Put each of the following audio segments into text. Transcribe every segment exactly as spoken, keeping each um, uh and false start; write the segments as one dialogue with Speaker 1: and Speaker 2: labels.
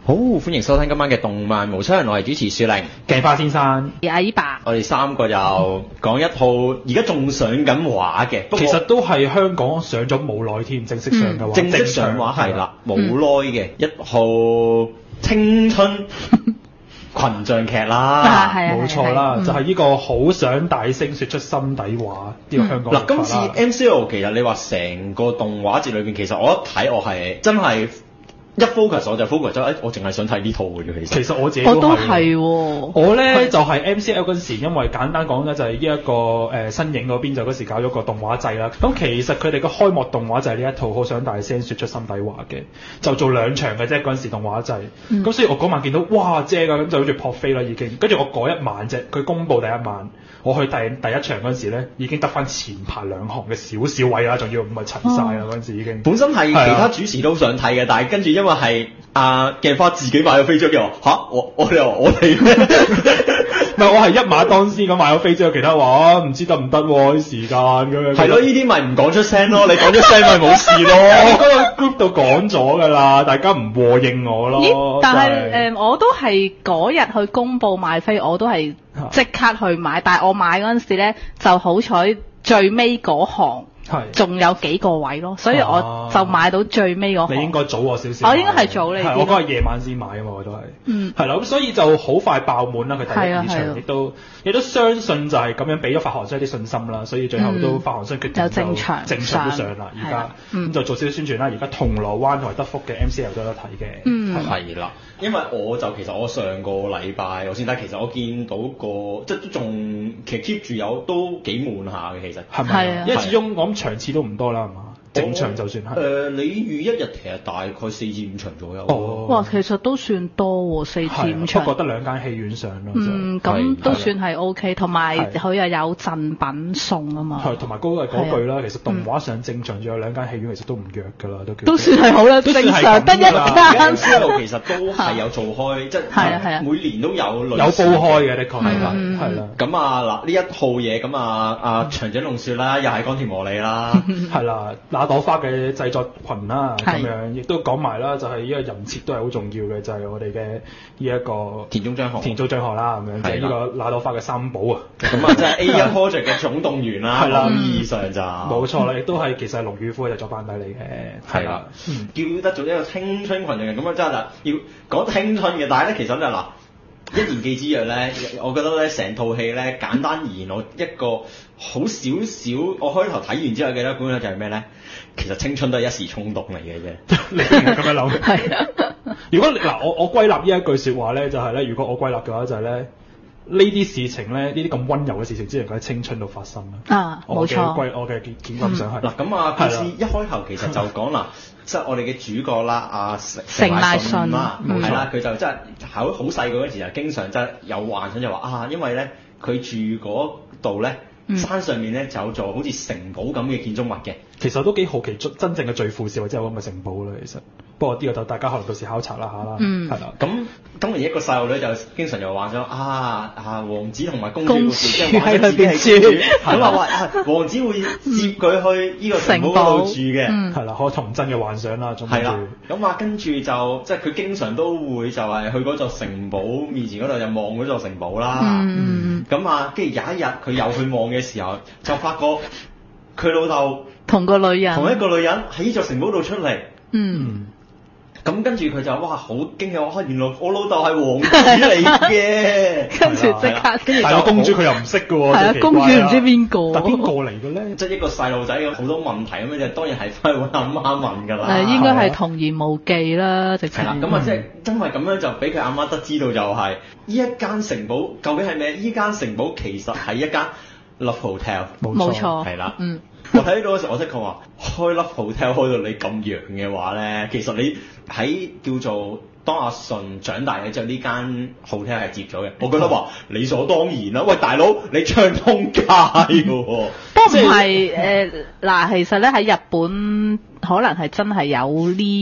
Speaker 1: 好，歡迎收聽今晚嘅動漫無雙，我係主持雪玲、
Speaker 2: 鏡花先生、
Speaker 3: 阿姨爸。
Speaker 1: 我哋三個又講一套而家仲上緊畫嘅，不過
Speaker 2: 其實都係香港上咗冇耐添，正式上嘅話，
Speaker 1: 正式上畫係啦，冇耐嘅一套青春群像劇啦，
Speaker 2: 冇錯啦，就係呢個好想大聲説出心底話呢個香港。
Speaker 1: 嗱，今次 M C L 其實你話成個動畫節裏邊，其實我一睇我係真係。一 focus 我就 focus 咗，誒我淨係想睇呢套嘅啫，其實。
Speaker 2: 其實我自己
Speaker 3: 我都係喎。
Speaker 2: 我咧就係 M C L 嗰陣時，因為簡單講咧就係呢一個誒新影嗰邊就嗰時搞咗個動畫祭啦。咁其實佢哋個開幕動畫就係呢一套好想大聲説出心底話嘅，就做兩場嘅啫嗰陣時動畫祭。咁、嗯、所以我嗰晚見到哇正啊，咁就好似撲飛啦已經。跟住我嗰一晚啫，佢公佈第一晚，我去第第一場嗰陣時咧，已經得翻前排兩行嘅少少位啦，仲要唔係齊晒啦嗰陣時已經。
Speaker 1: 本身係其他主持都想睇嘅，但係跟住因為係阿鏡花自己買咗飛咗嘅，嚇我我哋我哋咩？
Speaker 2: 唔係我係一馬當先咁買咗飛之後，其他話唔知得唔得喎啲時間咁樣。
Speaker 1: 係咯，呢啲咪唔講出聲咯，你講出聲咪冇事咯。
Speaker 2: 我嗰個 group 度講咗㗎啦，大家唔和應我咯。
Speaker 3: 咦？但係誒、呃，我都係嗰日去公佈買飛，我都係即刻去買，但係我買嗰陣時咧就好彩最尾嗰行。仲有幾個位咯，所以我就買到最尾嗰行。
Speaker 2: 你應該早我少少。
Speaker 3: 我應該係早你啲。
Speaker 2: 係我嗰日夜晚先買啊嘛，我都係。嗯。係啦，咁所以就好快爆滿啦。佢第一二場亦都亦都相信就係咁樣俾咗發行商啲信心啦，所以最後都發行商決定就正場正場都上啦。而家咁就做少少宣傳啦。而家銅鑼灣同埋德福嘅 M C L 都有得睇嘅。
Speaker 3: 嗯。
Speaker 1: 係啦，因為我就其實我上個禮拜我先睇，其實我見到個即係都仲其實 keep 住有都幾滿下嘅其實。
Speaker 2: 係咪啊？因為始終我諗場次都唔多啦，係嘛？正場就算係。誒、
Speaker 1: 呃，你預一日其實大概四至五場左右。
Speaker 2: 哦。
Speaker 3: 哇，其實都算多喎，四至五場。
Speaker 2: 不過得兩間戲院上咯。
Speaker 3: 嗯，咁都算係 O K，同埋佢又有贈品送啊嘛。
Speaker 2: 係，同埋嗰個係嗰句啦，其實動畫上正場仲有兩間戲院，其實都唔弱㗎啦，都叫。
Speaker 3: 都算係好啦，正常得一間。
Speaker 1: M C L 其實都係有做開，即係每年都有類似。有煲開嘅，的確係啦，係啦。咁啊嗱，呢一套嘢咁啊啊長井龍雪啦，又係岡田磨理啦，
Speaker 2: 係啦。那朵花嘅製作群啦，咁樣亦都講埋啦，就係呢個人設都係好重要嘅，就係、是、我哋嘅呢一個
Speaker 1: 田中張學，
Speaker 2: 田中張學啦，咁樣即係呢個那朵花嘅三寶啊，
Speaker 1: 咁啊即係 A 一 Project 嘅總動員啦，係啦，意義上就冇
Speaker 2: 錯啦，亦都係其實係龍與虎嘅製作班底嚟嘅，係啦，
Speaker 1: 嗯、叫得做一個青春群像劇，咁啊真係要講青春嘅，但係咧其實咧嗱。一言既之曰咧，我覺得咧成套戲咧簡單而言，我一個好少少，我開頭睇完之後記得觀咧就係咩咧？其實青春都係一時衝動嚟嘅啫。
Speaker 2: 你係咁樣諗？係啊。如果嗱我我歸納呢一句説話咧，就係、是、咧，如果我歸納嘅話就係咧，呢啲事情咧，呢啲咁溫柔嘅事情，只能夠喺青春度發生啦。啊，冇錯。我嘅歸我嘅見感想係。嗱咁啊，故事一開頭其實就講啦。即係我哋嘅主角啦，阿成成乃信啦，係啦，佢就真係好好細個嗰時就經常真係有幻想就話啊，因為咧佢住嗰度咧山上面咧就有座好似城堡咁嘅建築物嘅。其實我都幾好奇真正嘅最富士或者有咁嘅城堡啦，其實。不過呢個就大家可能到時考察啦下啦，係啦。咁當然一個細路女就經常又幻想啊啊王子同埋公主故事，即係幻想自己係公主，咁啊話啊王子會接佢去呢個城堡嗰度住嘅，係啦，可童真嘅幻想啦，總之。係啦，咁啊跟住就即係佢經常都會就係去嗰座城堡面前嗰度就望嗰座城堡啦。咁啊，跟住有一日佢又去望嘅時候，就發覺佢老豆
Speaker 3: 同個女人，
Speaker 1: 同一個女人喺呢座城堡度出嚟。
Speaker 3: 嗯。
Speaker 1: 咁跟住佢就哇好驚訝，哇原來我老豆係王子嚟嘅，
Speaker 3: 跟住即刻，跟住
Speaker 2: 但係公主佢又唔識嘅喎，
Speaker 3: 係啊，公主唔知邊個，
Speaker 2: 但邊個嚟嘅咧？
Speaker 1: 即係一個細路仔咁好多問題咁樣，就當然係翻去揾阿媽問㗎啦。
Speaker 3: 誒應該係童言無忌啦，直情。係啦，
Speaker 1: 咁啊即係因為咁樣就俾佢阿媽得知道就係呢一間城堡究竟係咩？呢間城堡其實係一間 Love Hotel，
Speaker 3: 冇錯，
Speaker 1: 係啦，嗯。我睇到嗰時我即係話開 Love Hotel 開到你咁揚嘅話咧，其實你喺叫做當阿順長大嘅之後，呢間 hotel 係接咗嘅。我覺得話理所當然啦。喂，大佬你唱通街嘅喎，
Speaker 3: 都唔係誒嗱，其實咧喺日本可能係真係有呢一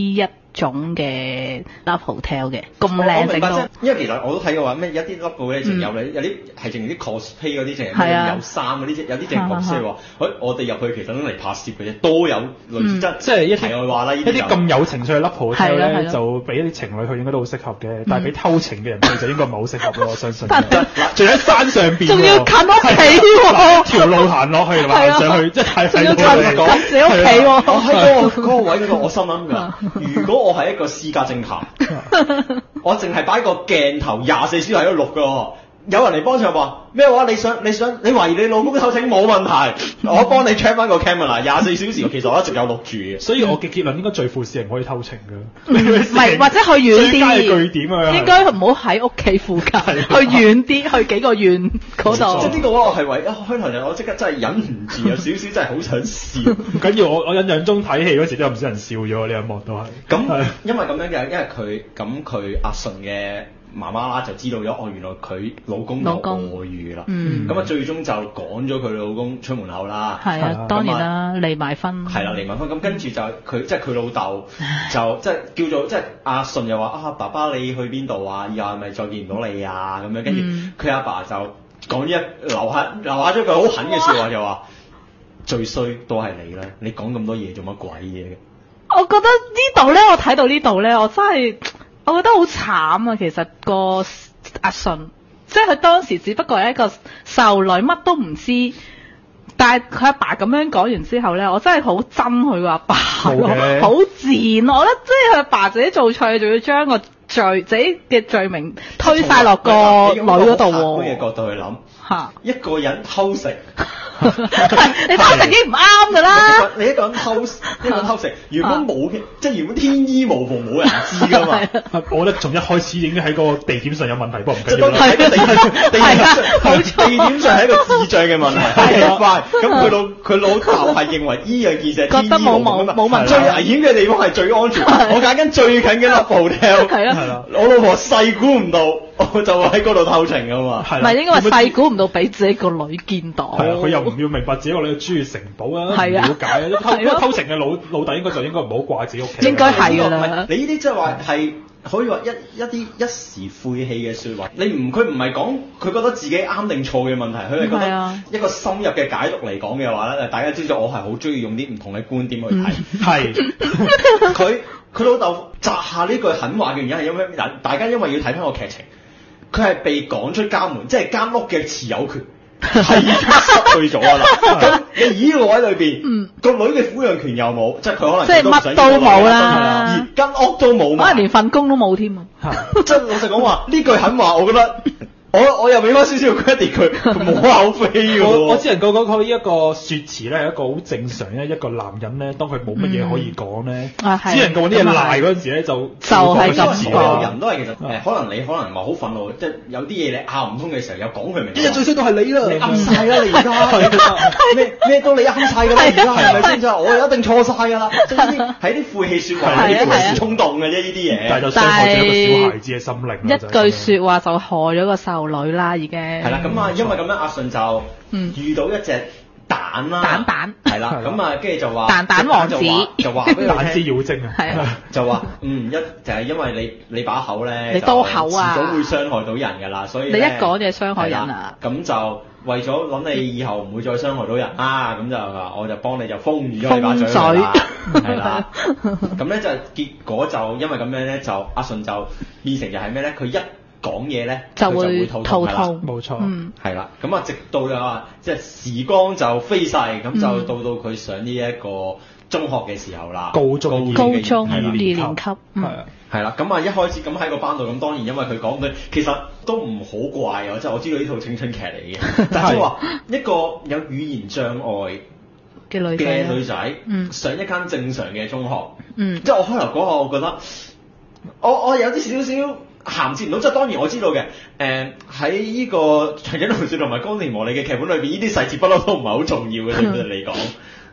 Speaker 3: 種嘅 love hotel 嘅，咁靚整到。
Speaker 1: 因為其實我都睇過話咩，有啲 love 咧淨有你，有啲係淨啲 cosplay 嗰啲淨係有衫嗰啲，有啲淨 cosplay 話，誒我哋入去其實都嚟拍攝嘅啫，都有類似即係一題外話啦。
Speaker 2: 一啲咁有情趣嘅 love hotel 咧，就俾一啲情侶去應該都好適合嘅，但係俾偷情嘅人去就應該唔係好適合咯，我相信。仲喺山上邊，
Speaker 3: 仲要近屋企喎，
Speaker 2: 條路行落去行上去，即係太
Speaker 3: 仲要近近自己屋企喎。
Speaker 1: 我喺嗰個嗰個位嗰度，我心諗㗎，如果我係一個私家偵探，我淨係擺個鏡頭廿四小時喺度錄㗎，有人嚟幫襯話咩話？你想你想你懷疑你老公偷情冇問題，我幫你 check 翻個 camera 廿四小時，其實我一直有錄住嘅。
Speaker 2: 所以我嘅結論應該罪婦是人可以偷情㗎，
Speaker 3: 唔係或者去遠啲，
Speaker 2: 據點啊，
Speaker 3: 應該唔好喺屋企附近，去遠啲，去幾個縣嗰度。
Speaker 1: 即係呢個我係為一開頭就我即刻真係忍唔住有少少真係好想笑。
Speaker 2: 唔緊要，我我印象中睇戲嗰時都有唔少人笑咗呢一幕都係。
Speaker 1: 咁因為咁樣嘅，因為佢咁佢阿順嘅媽媽啦就知道咗，哦原來佢老公有外遇啦，咁啊、嗯、最終就趕咗佢老公出門口啦。
Speaker 3: 係啊，當然啦，離埋婚。係
Speaker 1: 啦，離埋婚。咁跟住就佢即係佢老豆就即係叫做即係阿順又話啊爸爸你去邊度啊？以後係咪再見唔到你啊？咁樣跟住佢阿爸就講一留下留下咗句好狠嘅説話，就話最衰都係你啦！你講咁多嘢做乜鬼嘢嘅？
Speaker 3: 我覺得呢度咧，我睇到呢度咧，我真係。我覺得好慘啊！其實個阿順，即係佢當時只不過係一個少女，乜都唔知。但係佢阿爸咁樣講完之後咧，我真係好憎佢個阿爸，好賤。我覺得即係佢阿爸自己做錯，仲要將個罪自己嘅罪名推晒落個女嗰度喎。
Speaker 1: 嘅角度去諗，嚇一個人偷食。
Speaker 3: 你偷食已經唔啱㗎啦！
Speaker 1: 你一個人偷，一個人偷食，原本冇，即係原本天衣無縫，冇人知㗎嘛。
Speaker 2: 我覺得從一開始已經喺個地點上有問題，不過唔緊要啦。
Speaker 1: 係地地點上，地點上係一個智障嘅問題。係快，咁佢老佢老豆係認為呢樣件事係天衣無縫㗎嘛。最危險嘅地方係最安全。我揀緊最近嘅 love hotel。係啊，我老婆細估唔到。我就喺嗰度偷情㗎嘛，
Speaker 3: 唔係應該話細估唔到俾自己個女見到，
Speaker 2: 係啊，佢又唔要明白自己個女中意城堡啊，唔了解啊，偷偷情嘅老老弟應該就應該唔好掛自己屋企，
Speaker 3: 應該係㗎啦。
Speaker 1: 你呢啲即係話係可以話一一啲一時晦氣嘅説話，你唔佢唔係講佢覺得自己啱定錯嘅問題，佢係覺得一個深入嘅解讀嚟講嘅話咧，大家知道我係好中意用啲唔同嘅觀點去睇，係佢佢老豆摘下呢句狠話嘅原因係因為大家因為要睇翻個劇情。佢係被趕出家門，即係間屋嘅持有權係已經失去咗啦。咁你依個位裏邊，個女嘅撫養權又冇，即係佢可能
Speaker 3: 即係乜都冇啦，
Speaker 1: 而間屋都冇，
Speaker 3: 可能連份工都冇添啊！
Speaker 1: 即係老實講話，呢句狠話，我覺得。我我又俾翻少少 credit 佢，冇口飛嘅喎。
Speaker 2: 我我只能夠講佢呢一個説詞咧，係一個好正常咧。一個男人咧，當佢冇乜嘢可以講咧，只能夠揾啲嘢賴嗰陣時咧，就
Speaker 3: 就係咁。
Speaker 1: 所有人都係其實誒，可能你可能話好憤怒，即係有啲嘢你拗唔通嘅時候，有講佢明。一日最衰都係你啦，你啱曬啦，你而家咩咩都你啱曬㗎啦，而家係咪先？就我一定錯曬㗎啦。即係呢啲係啲晦氣説話，係一時衝動嘅啫，呢啲嘢。
Speaker 2: 但係就傷害咗一個小孩子嘅心靈。
Speaker 3: 一句説話就害咗個細女啦，已經係
Speaker 1: 啦，咁啊，因為咁樣阿順就遇到一隻蛋啦，
Speaker 3: 蛋蛋
Speaker 1: 係啦，咁啊，跟住就話
Speaker 3: 蛋蛋王子
Speaker 1: 就話俾佢
Speaker 2: 蛋之妖精啊，
Speaker 3: 係啊，
Speaker 1: 就話嗯一就係因為你你把口咧，
Speaker 3: 你多口啊，
Speaker 1: 遲早會傷害到人㗎啦，所以
Speaker 3: 你一講就係傷害人啊，
Speaker 1: 咁就為咗諗你以後唔會再傷害到人啊，咁就我就幫你就封住咗你把嘴啦，係啦，咁咧就結果就因為咁樣咧，就阿順就變成就係咩咧？佢一講嘢咧就會肚痛㗎啦，
Speaker 2: 冇錯，
Speaker 1: 係啦，咁啊直到啊即係時光就飛逝，咁就到到佢上呢一個中學嘅時候啦，
Speaker 2: 高中
Speaker 3: 高中二年級，係
Speaker 2: 啊，
Speaker 1: 係啦，咁啊一開始咁喺個班度，咁當然因為佢講嘅其實都唔好怪啊，即係我知道呢套青春劇嚟嘅，但係話一個有語言障礙
Speaker 3: 嘅女
Speaker 1: 嘅女仔上一間正常嘅中學，即係我開頭嗰下我覺得我我有啲少少。銜接唔到，即係當然我知道嘅。誒喺呢個長頸鹿說同埋光年魔力嘅劇本裏邊，呢啲細節不嬲都唔係好重要嘅，對佢哋嚟講。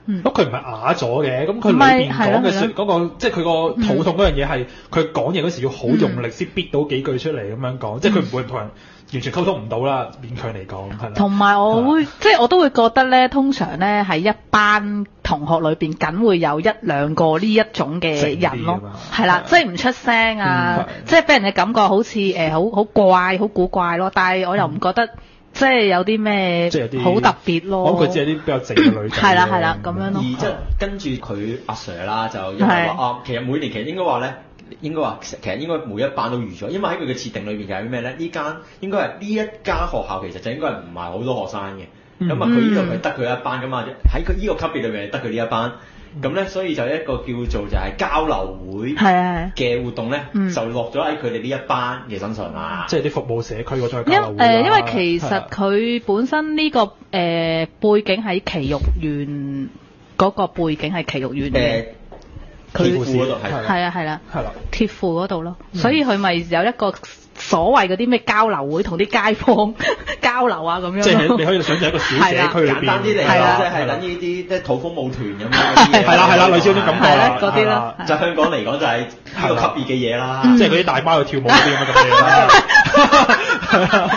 Speaker 3: 嗯，
Speaker 2: 咁佢唔係啞咗嘅，咁佢裏邊講嘅説嗰個，即係佢個肚痛嗰樣嘢係佢講嘢嗰時要好用力先逼到幾句出嚟咁樣講，即係佢唔會同人完全溝通唔到啦，勉強嚟講係啦。
Speaker 3: 同埋我會即係我都會覺得咧，通常咧喺一班同學裏邊，梗會有一兩個呢一種嘅人咯，係啦，即係唔出聲啊，即係俾人嘅感覺好似誒好好怪、好古怪咯，但係我又唔覺得。即係有啲咩好特別咯，
Speaker 2: 我諗佢只係啲比較靜嘅女仔。
Speaker 3: 係啦係啦，咁樣咯。
Speaker 1: 而即係跟住佢阿 Sir 啦，就因為話啊，其實每年其實應該話咧，應該話其實應該每一班都預咗，因為喺佢嘅設定裏邊就係咩咧？呢間應該係呢一間學校其實就應該係唔係好多學生嘅，咁啊佢呢度係得佢一班㗎嘛，喺佢呢個級別裏邊係得佢呢一班。咁咧，所以就一個叫做就係交流會嘅活動咧，就落咗喺佢哋呢一班嘅身上啦。
Speaker 2: 即係啲服務社區嗰種交流會。
Speaker 3: 誒，因為其實佢本身呢個誒背景喺埼玉縣嗰個背景係埼玉縣嘅。
Speaker 1: 鐵庫嗰度係。
Speaker 3: 係啊係啦。
Speaker 2: 係啦。
Speaker 3: 鐵庫嗰度咯，所以佢咪有一個所謂嗰啲咩交流會，同啲街坊交流啊咁樣。
Speaker 2: 即係你可以想象一個小社區裏邊。
Speaker 1: 簡單啲嚟講，即係等於啲即係土風舞團咁樣嗰啲嘢。
Speaker 2: 係啦係啦，類似嗰啲感覺啦。
Speaker 3: 嗰啲啦。
Speaker 1: 就香港嚟講就係呢個級別嘅嘢啦。
Speaker 2: 即係嗰啲大媽去跳舞嗰啲咁嘅嘢啦。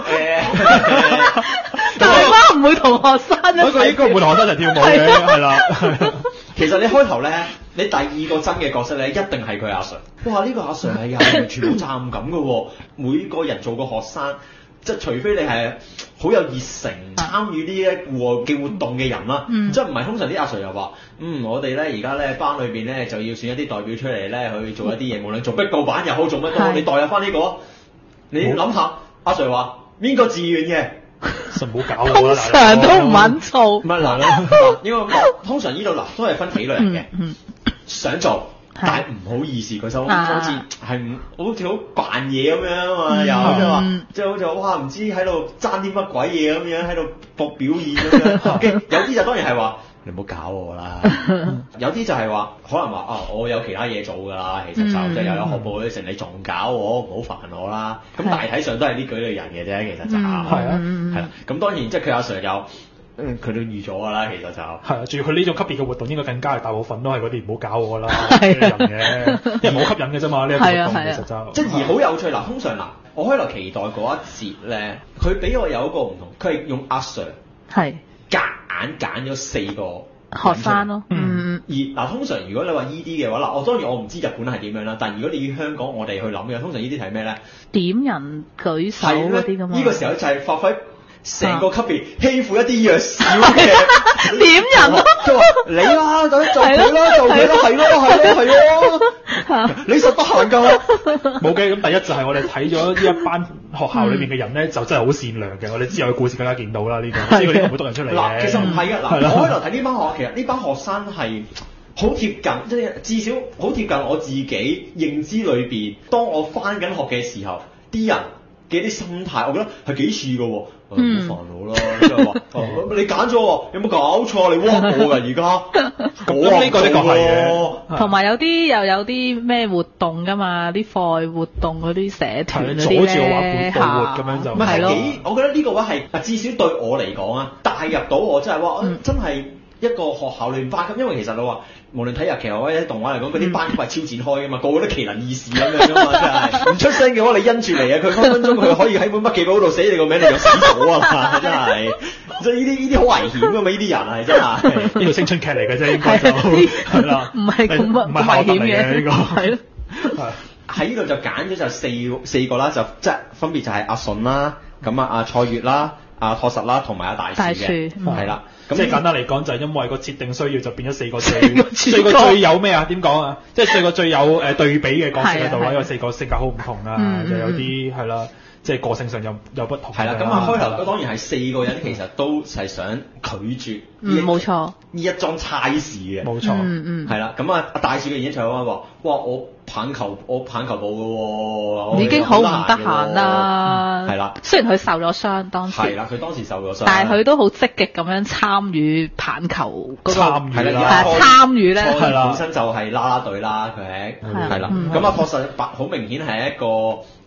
Speaker 3: 大媽唔會同學生一齊。
Speaker 2: 嗰個應該唔會同學生一齊跳舞嘅，係啦。
Speaker 1: 其實你開頭咧，你第二個真嘅角色咧，一定係佢阿 Sir。哇！呢個阿 Sir 係有完全冇責任感嘅喎，每個人做個學生，即係除非你係好有熱誠參與呢一戶嘅活動嘅人啦，即係唔係通常啲阿 Sir 又話，嗯，我哋咧而家咧班裏邊咧就要選一啲代表出嚟咧去做一啲嘢，無論做壁告板又好做乜都好，你代入翻呢個，你諗下，阿 Sir 話邊個自願嘅？
Speaker 2: 實唔好搞我啦，
Speaker 3: 通常都唔肯做。
Speaker 1: 乜嗱咧？應該講，通常呢度嗱都係分幾類人嘅，想做但係唔好意思，佢手好似係唔好似好扮嘢咁樣啊嘛，又即係話，即係好似哇唔知喺度爭啲乜鬼嘢咁樣喺度搏表現咁樣。跟有啲就當然係話你唔好搞我啦，有啲就係話可能話啊我有其他嘢做㗎啦，其實就即係又有學報嗰啲成，你仲搞我，唔好煩我啦。咁大體上都係呢幾類人嘅啫，其實就係啊，係啦。咁當然即係佢阿 Sir 有。嗯，佢都預咗㗎啦，其實就係
Speaker 2: 啊，仲要佢呢種級別嘅活動應該更加係大部分都係嗰啲唔好搞我啦嘅人嘅，因為冇吸引嘅啫嘛呢一個活動其實就
Speaker 1: 即係而好有趣嗱，通常嗱，我開頭期待嗰一節咧，佢俾我有一個唔同，佢係用阿 Sir
Speaker 3: 係
Speaker 1: 夾硬揀咗四個
Speaker 3: 學生咯，嗯，
Speaker 1: 而嗱通常如果你話依啲嘅話嗱，我當然我唔知日本係點樣啦，但係如果你以香港我哋去諗嘅，通常呢啲係咩咧？點
Speaker 3: 人舉手嗰啲咁啊？
Speaker 1: 呢個時候就係發揮。成個級別欺負一啲弱小嘅
Speaker 3: 點人咯，
Speaker 1: 就話你啦，咁做佢啦，做佢啦，係咯，係咯，係咯，你實得閒㗎。
Speaker 2: 冇嘅，咁第一就係我哋睇咗呢一班學校裏邊嘅人咧，就真係好善良嘅。我哋之後嘅故事更加見到啦，呢個呢個唔會督人出嚟嘅。
Speaker 1: 嗱，其實唔係㗎，嗱，我開頭睇呢班學，其實呢班學生係好貼近，即係至少好貼近我自己認知裏邊。當我翻緊學嘅時候，啲人嘅啲心態，我覺得係幾似㗎喎。唔好煩惱啦，即係話你揀咗喎，有冇搞錯？你屈我㗎而家，
Speaker 2: 咁呢個呢個係嘅。
Speaker 3: 同埋有啲又有啲咩活動㗎嘛？啲課外活動嗰啲社團嗰啲咧，
Speaker 2: 好似我話半部活咁樣就。
Speaker 1: 唔係幾？我覺得呢個話係至少對我嚟講啊，帶入到我真係哇，真係一個學校裏面班級，因為其實你話。無論睇日劇或者動畫嚟講，嗰啲班級係超展開㗎嘛，個個都奇能異士咁樣㗎嘛，真係唔出聲嘅話，你因住嚟啊，佢分分鐘佢可以喺本筆記簿度寫你個名，你就死咗啊嘛，真係，即係呢啲呢啲好危險㗎嘛，呢啲人係真係，
Speaker 2: 呢套青春劇嚟嘅啫，應該就係啦，
Speaker 3: 唔係咁唔係危險嘅呢個，係咯，
Speaker 1: 喺呢度就揀咗就四四個啦，就即係分別就係阿順啦，咁啊阿蔡月啦。啊，確實啦，同埋阿大樹嘅，係啦。
Speaker 2: 咁即係簡單嚟講，就係因為個設定需要，就變咗四個最四個最有咩啊？點講啊？即係四個最有誒對比嘅角色喺度啦，因為四個性格好唔同啊，就有啲係啦，即係個性上有有不同。係啦，
Speaker 1: 咁啊開頭當然係四個人，其實都係想拒絕呢
Speaker 3: 冇錯
Speaker 1: 呢一樁差事嘅，
Speaker 2: 冇錯，
Speaker 3: 嗯嗯，
Speaker 1: 係啦。咁啊，阿大樹嘅演唱會話：哇，我棒球我棒球部嘅喎，
Speaker 3: 已經好唔得閒啦。
Speaker 1: 係啦，
Speaker 3: 雖然佢受咗傷當時，
Speaker 1: 係啦，佢當時受咗傷，
Speaker 3: 但係佢都好積極咁樣參與棒球嗰個，
Speaker 2: 參與啦，
Speaker 3: 係參與咧，
Speaker 1: 係啦，本身就係啦啦隊啦，佢係係啦。咁啊，確實好明顯係一個。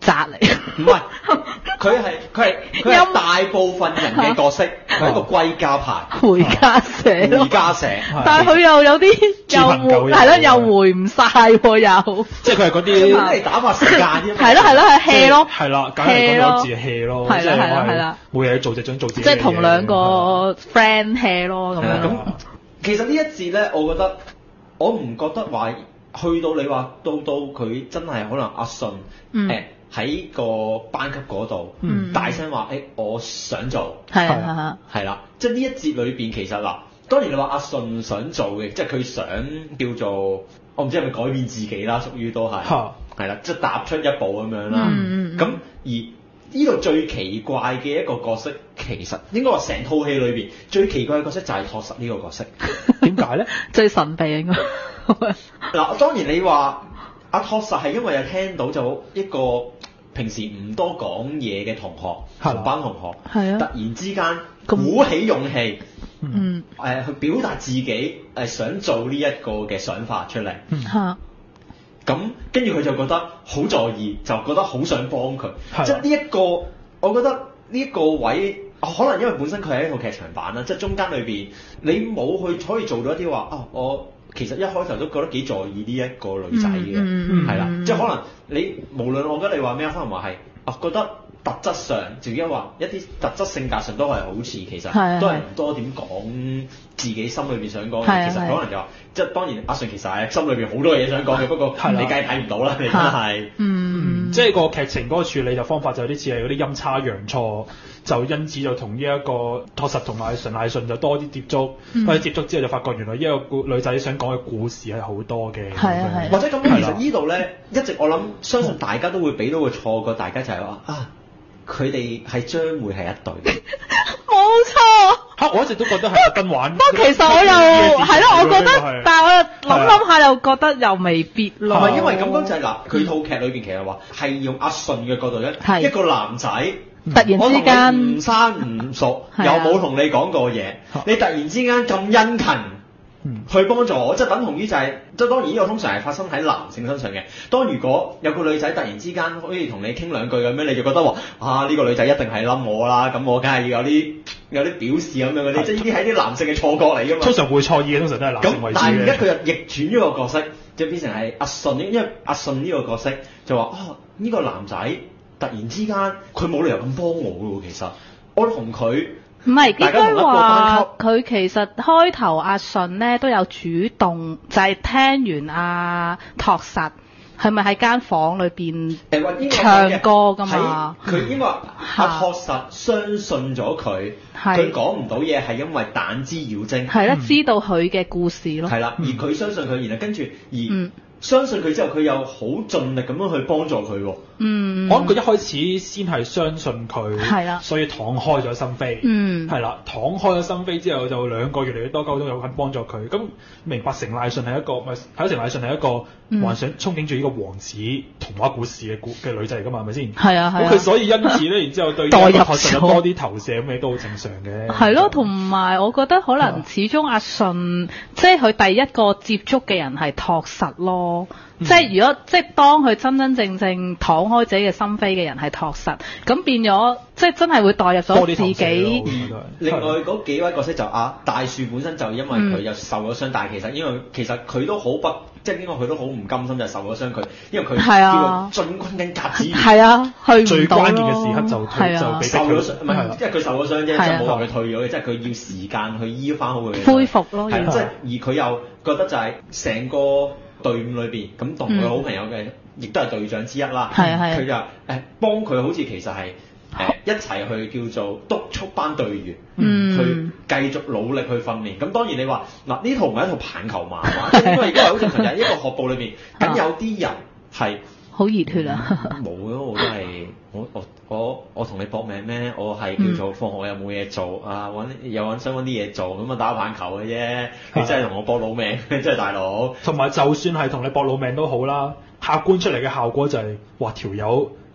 Speaker 3: 宅嚟。
Speaker 1: 唔係，佢係佢係佢係大部分人嘅角色，係一個歸家派。
Speaker 3: 回家社咯。
Speaker 1: 回家社，
Speaker 3: 但係佢又有啲又回係咯，又回唔晒喎又。
Speaker 2: 即係佢係嗰啲
Speaker 1: 嚟打發時間啫嘛。
Speaker 3: 係咯係咯係 hea 咯。
Speaker 2: 係啦，梗係講到自 hea 咯。
Speaker 3: 係啦係啦係啦。
Speaker 2: 冇嘢做就想做自己。
Speaker 3: 即係同兩個 friend hea 咯咁樣。
Speaker 1: 咁其實呢一節咧，我覺得我唔覺得話去到你話到到佢真係可能阿信誒喺個班級嗰度大聲話誒我想做
Speaker 3: 係啊
Speaker 1: 係啦，即係呢一節裏邊其實嗱，當然你話阿信想做嘅，即係佢想叫做我唔知係咪改變自己啦，屬於都係係啦，即係踏出一步咁樣啦。咁而呢度最奇怪嘅一個角色，其實應該話成套戲裏邊最奇怪嘅角色就係托實呢個角色。
Speaker 2: 點解咧？
Speaker 3: 最神秘應該。
Speaker 1: 嗱，當然你話阿托實係因為有聽到就一個平時唔多講嘢嘅同學，同班同學，
Speaker 3: 係啊，
Speaker 1: 突然之間鼓起勇氣，
Speaker 3: 嗯，
Speaker 1: 誒、呃、去表達自己誒、呃、想做呢一個嘅想法出嚟。
Speaker 3: 嚇。
Speaker 1: 咁跟住佢就覺得好在意，就覺得好想幫佢。
Speaker 2: 的
Speaker 1: 即係呢一個，我覺得呢一個位，可能因為本身佢係一套劇場版啦，即係中間裏邊你冇去可以做到一啲話啊，我其實一開頭都覺得幾在意呢一個女仔嘅，係啦、嗯，即係可能你無論我覺得你話咩，可能話係啊覺得特質上，仲要話一啲特質性格上都係好似，其實都係唔多點講自己心裏邊想講嘅。其實可能就話，即係當然阿順其實係心裏邊好多嘢想講嘅，不過你梗係睇唔到啦，你真係。
Speaker 3: 嗯，
Speaker 2: 即係個劇情嗰個處理就方法就有啲似係嗰啲陰差陽錯，就因此就同呢一個托實同埋純乃順就多啲接觸，多啲接觸之後就發覺原來呢個女仔想講嘅故事係好多嘅。
Speaker 3: 係啊係。
Speaker 1: 或者咁其實呢度咧，一直我諗相信大家都會俾到個錯覺，大家就係話啊。佢哋係將會係一對，
Speaker 3: 冇錯。
Speaker 2: 嚇！我一直都覺得係特登玩。
Speaker 3: 不過其實我又係咯，我覺得，但係我諗諗下又覺得又未必咯。
Speaker 1: 係因為咁講就係嗱，佢套劇裏邊其實話係用阿信嘅角度咧，一個男仔
Speaker 3: 突然之間
Speaker 1: 唔生唔熟，又冇同你講過嘢，你突然之間咁殷勤。去幫助我，即係等同於就係、是，即係當然呢個通常係發生喺男性身上嘅。當如果有個女仔突然之間可以同你傾兩句咁樣，你就覺得話啊呢、這個女仔一定係冧我啦，咁我梗係要有啲有啲表示咁樣嗰啲，即係呢啲係啲男性嘅錯覺嚟㗎嘛。
Speaker 2: 通常會錯意嘅，通常都係男性為主嘅。
Speaker 1: 但係而家佢又逆轉咗個角色，就變成係阿信，因為阿信呢個角色就話啊呢、這個男仔突然之間佢冇理由咁幫我㗎喎，其實我同佢。
Speaker 3: 唔係，應該話佢其實開頭阿信咧都有主動，就係、是、聽完阿托實係咪喺間房裏邊唱歌㗎嘛？
Speaker 1: 佢應該話阿托實相信咗佢，佢講唔到嘢係因為彈之妖精。係啦，
Speaker 3: 知道佢嘅故事咯。
Speaker 1: 係啦，而佢相信佢，然後跟住而。
Speaker 3: 嗯
Speaker 1: 相信佢之後，佢又好盡力咁樣去幫助佢喎。
Speaker 3: 嗯，
Speaker 2: 我諗佢一開始先係相信佢，
Speaker 3: 係啦，
Speaker 2: 所以敞開咗心扉。
Speaker 3: 嗯，
Speaker 2: 係啦，敞開咗心扉之後，就兩個越嚟越多溝通，有肯幫助佢。咁明白成乃順係一個，咪係咯？成乃順係一個幻想、憧憬住呢個王子童話故事嘅故嘅女仔嚟㗎嘛？係咪先？
Speaker 3: 係啊係啊。
Speaker 2: 咁佢所以因此咧，然之後對代入咗多啲投射咁嘅都好正常嘅。
Speaker 3: 係咯，同埋我覺得可能始終阿信，即係佢第一個接觸嘅人係托實咯。嗯、即係如果即係當佢真真正正敞開自己嘅心扉嘅人係托實，咁變咗即係真係會代入咗自己。
Speaker 1: 另外嗰幾位角色就啊大樹本身就因為佢又受咗傷，嗯、但係其實因為其實佢都好不即係因為佢都好唔甘心就受咗傷佢，因為佢叫做進軍緊甲子園。
Speaker 3: 係啊，去唔到
Speaker 2: 最關鍵嘅時刻就退、啊、就被
Speaker 1: 受咗傷，唔係因為佢受咗傷啫，即係冇話佢退咗嘅，即係佢要時間去醫翻好佢。
Speaker 3: 恢復咯，
Speaker 1: 係即係而佢又覺得就係成個隊伍裏邊咁同佢好朋友嘅，亦都係隊長之一啦。
Speaker 3: 係啊係啊，
Speaker 1: 佢就誒幫佢好似其實係誒、呃、一齊去叫做督促班隊員，嗯，去繼續努力去訓練。咁當然你話嗱呢套唔係一套棒球漫畫，即係因為而家好正常就係一個學部裏邊，梗有啲人係
Speaker 3: 好熱血啊！
Speaker 1: 冇咯，我都係我我我我同你搏命咩？我係叫做放學又冇嘢做啊，揾又揾想揾啲嘢做咁啊打棒球嘅啫。你真係同我搏老命，真係大佬。
Speaker 2: 同埋就算係同你搏老命都好啦，客觀出嚟嘅效果就係、是、哇條友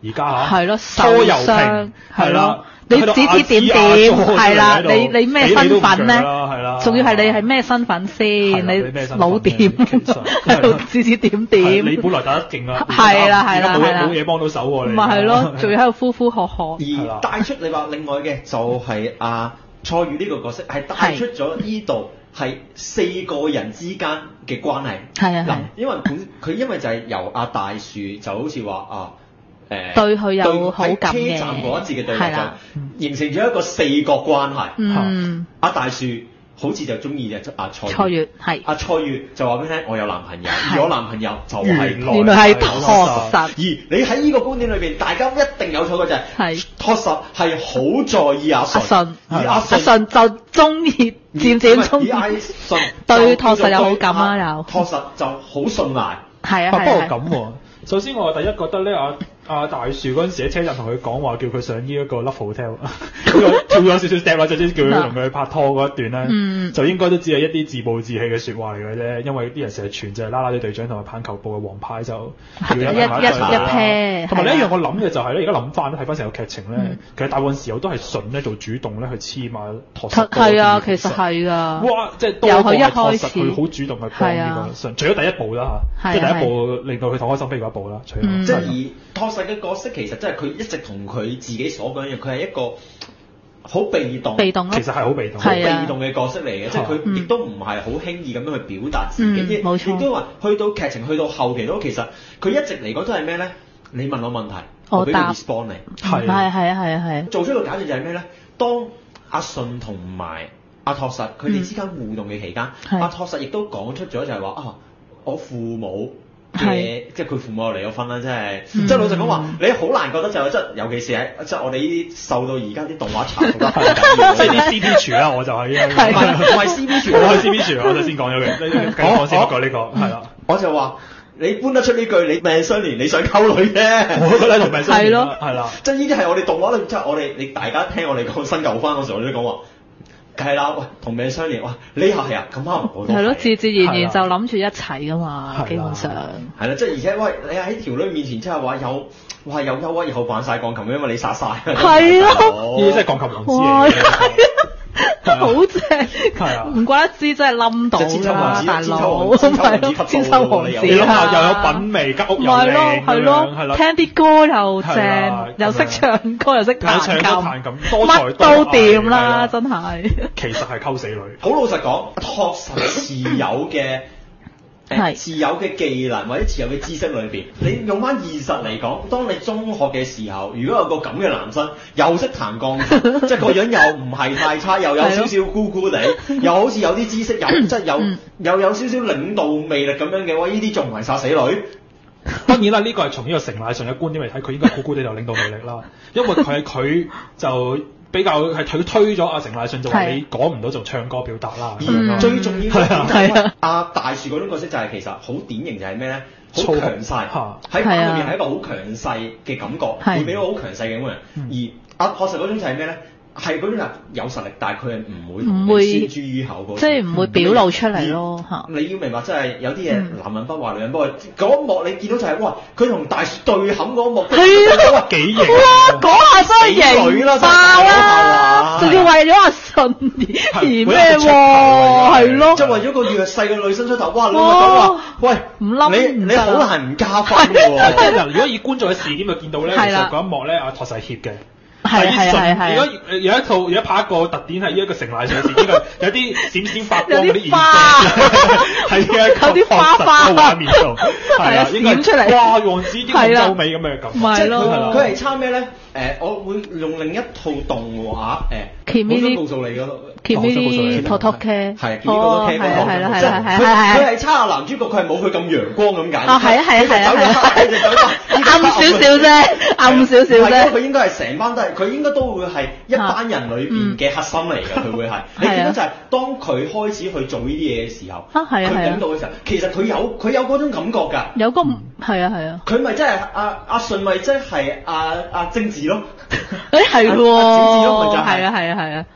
Speaker 2: 而家嚇，
Speaker 3: 係咯，
Speaker 2: 拖油瓶係啦。
Speaker 3: 你指指點點係啦，你你咩身份咧？係啦，仲要係你係咩身份先？你老點喺度指指點點。
Speaker 2: 你本來打得勁啊，
Speaker 3: 係啦係啦，
Speaker 2: 冇冇嘢幫到手喎你。
Speaker 3: 咪係咯，仲要喺度呼呼喝喝。
Speaker 1: 而帶出你話另外嘅就係阿蔡月呢個角色，係帶出咗呢度係四個人之間嘅關係。
Speaker 3: 係啊，
Speaker 1: 嗱，因為本佢因為就係由阿大樹就好似話啊。誒
Speaker 3: 對佢有好感嘅，
Speaker 1: 喺車站嗰一節嘅對白就形成咗一個四角關係。
Speaker 3: 嗯，
Speaker 1: 阿大樹好似就中意嘅阿蔡
Speaker 3: 蔡月，係
Speaker 1: 阿蔡月就話俾你聽，我有男朋友，而我男朋友就係
Speaker 3: 原來係確實。
Speaker 1: 而你喺呢個觀點裏邊，大家一定有錯嘅就係確實係好在意阿信，而阿
Speaker 3: 信就中意漸漸中意，
Speaker 1: 而阿信
Speaker 3: 對確實有好感啦，又
Speaker 1: 確實就好信賴。
Speaker 3: 係啊，
Speaker 2: 不過咁喎。首先我第一覺得咧，阿阿大樹嗰陣時喺車站同佢講話，叫佢上呢一個 Love Hotel，跳咗少少 step 啦，就即叫佢同佢拍拖嗰一段咧，嗯、就應該都只係一啲自暴自棄嘅説話嚟嘅啫。因為啲人成日傳就係啦啦隊隊長同埋棒球部嘅黃牌就
Speaker 3: 一一一一 pair。
Speaker 2: 同埋另一樣我諗嘅就係咧，而家諗翻咧睇翻成個劇情咧，嗯、其實大部分時候都係順咧做主動咧去黐埋托實。
Speaker 3: 係啊，其實係㗎。
Speaker 2: 哇！即係多過係托實，佢好主動去幫呢個順。除咗第一步啦嚇，即係第一步令到佢敞開心扉嗰一步啦。除咗
Speaker 1: 即係而托實嘅角色其實即係佢一直同佢自己所講嘅，佢係一個好被動，
Speaker 3: 被動
Speaker 2: 其實係好被動，
Speaker 1: 好被動嘅角色嚟嘅，即係佢亦都唔係好輕易咁樣去表達自己，亦亦都話去到劇情去到後期都其實佢一直嚟講都係咩咧？你問我問題，我俾個 response 你，
Speaker 3: 係係係係啊係。
Speaker 1: 做出一個假設就係咩咧？當阿信同埋阿托實佢哋之間互動嘅期間，阿托實亦都講出咗就係話啊，我父母。嘅即係佢父母又離咗婚啦，即係、嗯、即係老實講話，你好難覺得就係即係，尤其是喺即係我哋呢啲受到而家啲動畫查到得好緊要，
Speaker 2: 即係啲 C P 廚啦，我就係唔
Speaker 1: 係唔係 C P 廚，
Speaker 2: 我係 C P 廚，我就先講咗嘅，繼續講先講呢個係啦。
Speaker 1: 我就話你搬得出呢句，你命相連，你想溝女啫，
Speaker 2: 我覺得同命相連咯，係啦，
Speaker 1: 即係呢啲係我哋動畫裏，即係我哋你大家聽我哋講新舊番嗰時候，我哋都講話。係啦，喂，同命相連，哇！呢下係啊，咁啱我都係
Speaker 3: 咯，自自然然就諗住一齊噶嘛，基本上
Speaker 1: 係啦，即係而且喂，你喺條女面前即係話有，哇有憂鬱又扮晒鋼琴，因為你殺晒，
Speaker 3: 係咯，
Speaker 2: 呢啲真係鋼琴王子嚟嘅。
Speaker 3: 好正，係啊，唔怪得知真係冧到啦，大佬，係咯，千秋王子，
Speaker 2: 你諗下又有品味，間屋又靚，係咯，係咯，
Speaker 3: 聽啲歌又正，又識唱歌又識彈琴，乜都掂啦，真係。
Speaker 2: 其實係溝死女。
Speaker 1: 好老實講，確實持有嘅。係持有嘅技能或者持有嘅知識裏邊，你用翻現實嚟講，當你中學嘅時候，如果有個咁嘅男生，又識彈鋼琴，即係個樣又唔係太差，又有少少酷酷地，又好似有啲知識，又即係有又有少少領導魅力咁樣嘅話，呢啲仲唔係殺死女？
Speaker 2: 當然啦，呢、這個係從呢個成乃順嘅觀點嚟睇，佢應該酷酷地有領導魅力啦，因為佢係佢就。比較係佢推咗阿成乃順，就話你講唔到就唱歌表達啦。
Speaker 1: 而最重要嘅係啊，阿大樹嗰種角色就係其實好典型，就係咩咧？好強勢，喺版裏面係一個好強勢嘅感覺，會俾到好強勢嘅咁樣。而阿確實嗰種就係咩咧？係嗰種人有實力，但係佢係唔會唔會宣諸於口嗰，
Speaker 3: 即係唔會表露出嚟咯嚇。
Speaker 1: 你要明白，即係有啲嘢男人不話女人不愛。嗰一幕你見到就係哇，佢同大樹對冚嗰一幕，
Speaker 3: 係
Speaker 1: 啊，幾型
Speaker 3: 哇！嗰下真係型
Speaker 1: 啦，
Speaker 3: 爆啦！仲要為咗阿信而咩喎？係咯，
Speaker 1: 即係為咗個弱勢嘅女生出頭。哇！你咪講話，喂，
Speaker 3: 唔冧
Speaker 1: 你你好難唔加分嘅喎。
Speaker 2: 即係嗱，如果以觀眾嘅視點就見到咧，其實嗰一幕咧，阿托實係怯嘅。
Speaker 3: 係係係係。
Speaker 2: 如果有一套有一拍一個特點係呢一個成乃順嘅事，呢個有啲閃閃發光嗰啲
Speaker 3: 花，
Speaker 2: 係啊，
Speaker 3: 有啲花花
Speaker 2: 嘅畫面度，係啊，
Speaker 3: 閃出嚟。
Speaker 2: 哇！王子英雄救美咁嘅感覺。
Speaker 3: 係咯。
Speaker 1: 佢係差咩咧？誒，我會用另一套動畫誒，我想告訴你嗰度。
Speaker 3: Kimi Totoke
Speaker 1: 係 Kimi Totoke 嗰個，
Speaker 3: 係啦係
Speaker 1: 即
Speaker 3: 啦係
Speaker 1: 係佢係差下男主角，佢係冇佢咁陽光咁解。
Speaker 3: 啊係啊係啊係啊係啊，暗少少啫，暗少少啫。
Speaker 1: 佢應該係成班都係，佢應該都會係一班人裏邊嘅核心嚟嘅，佢會係。你見到就係當佢開始去做呢啲嘢嘅時候，佢領導嘅時候，其實佢有佢有嗰種感覺㗎。
Speaker 3: 有個係啊係啊。
Speaker 1: 佢咪真係阿阿順咪真係阿阿貞子咯？
Speaker 3: 誒係喎，係啊係啊係啊。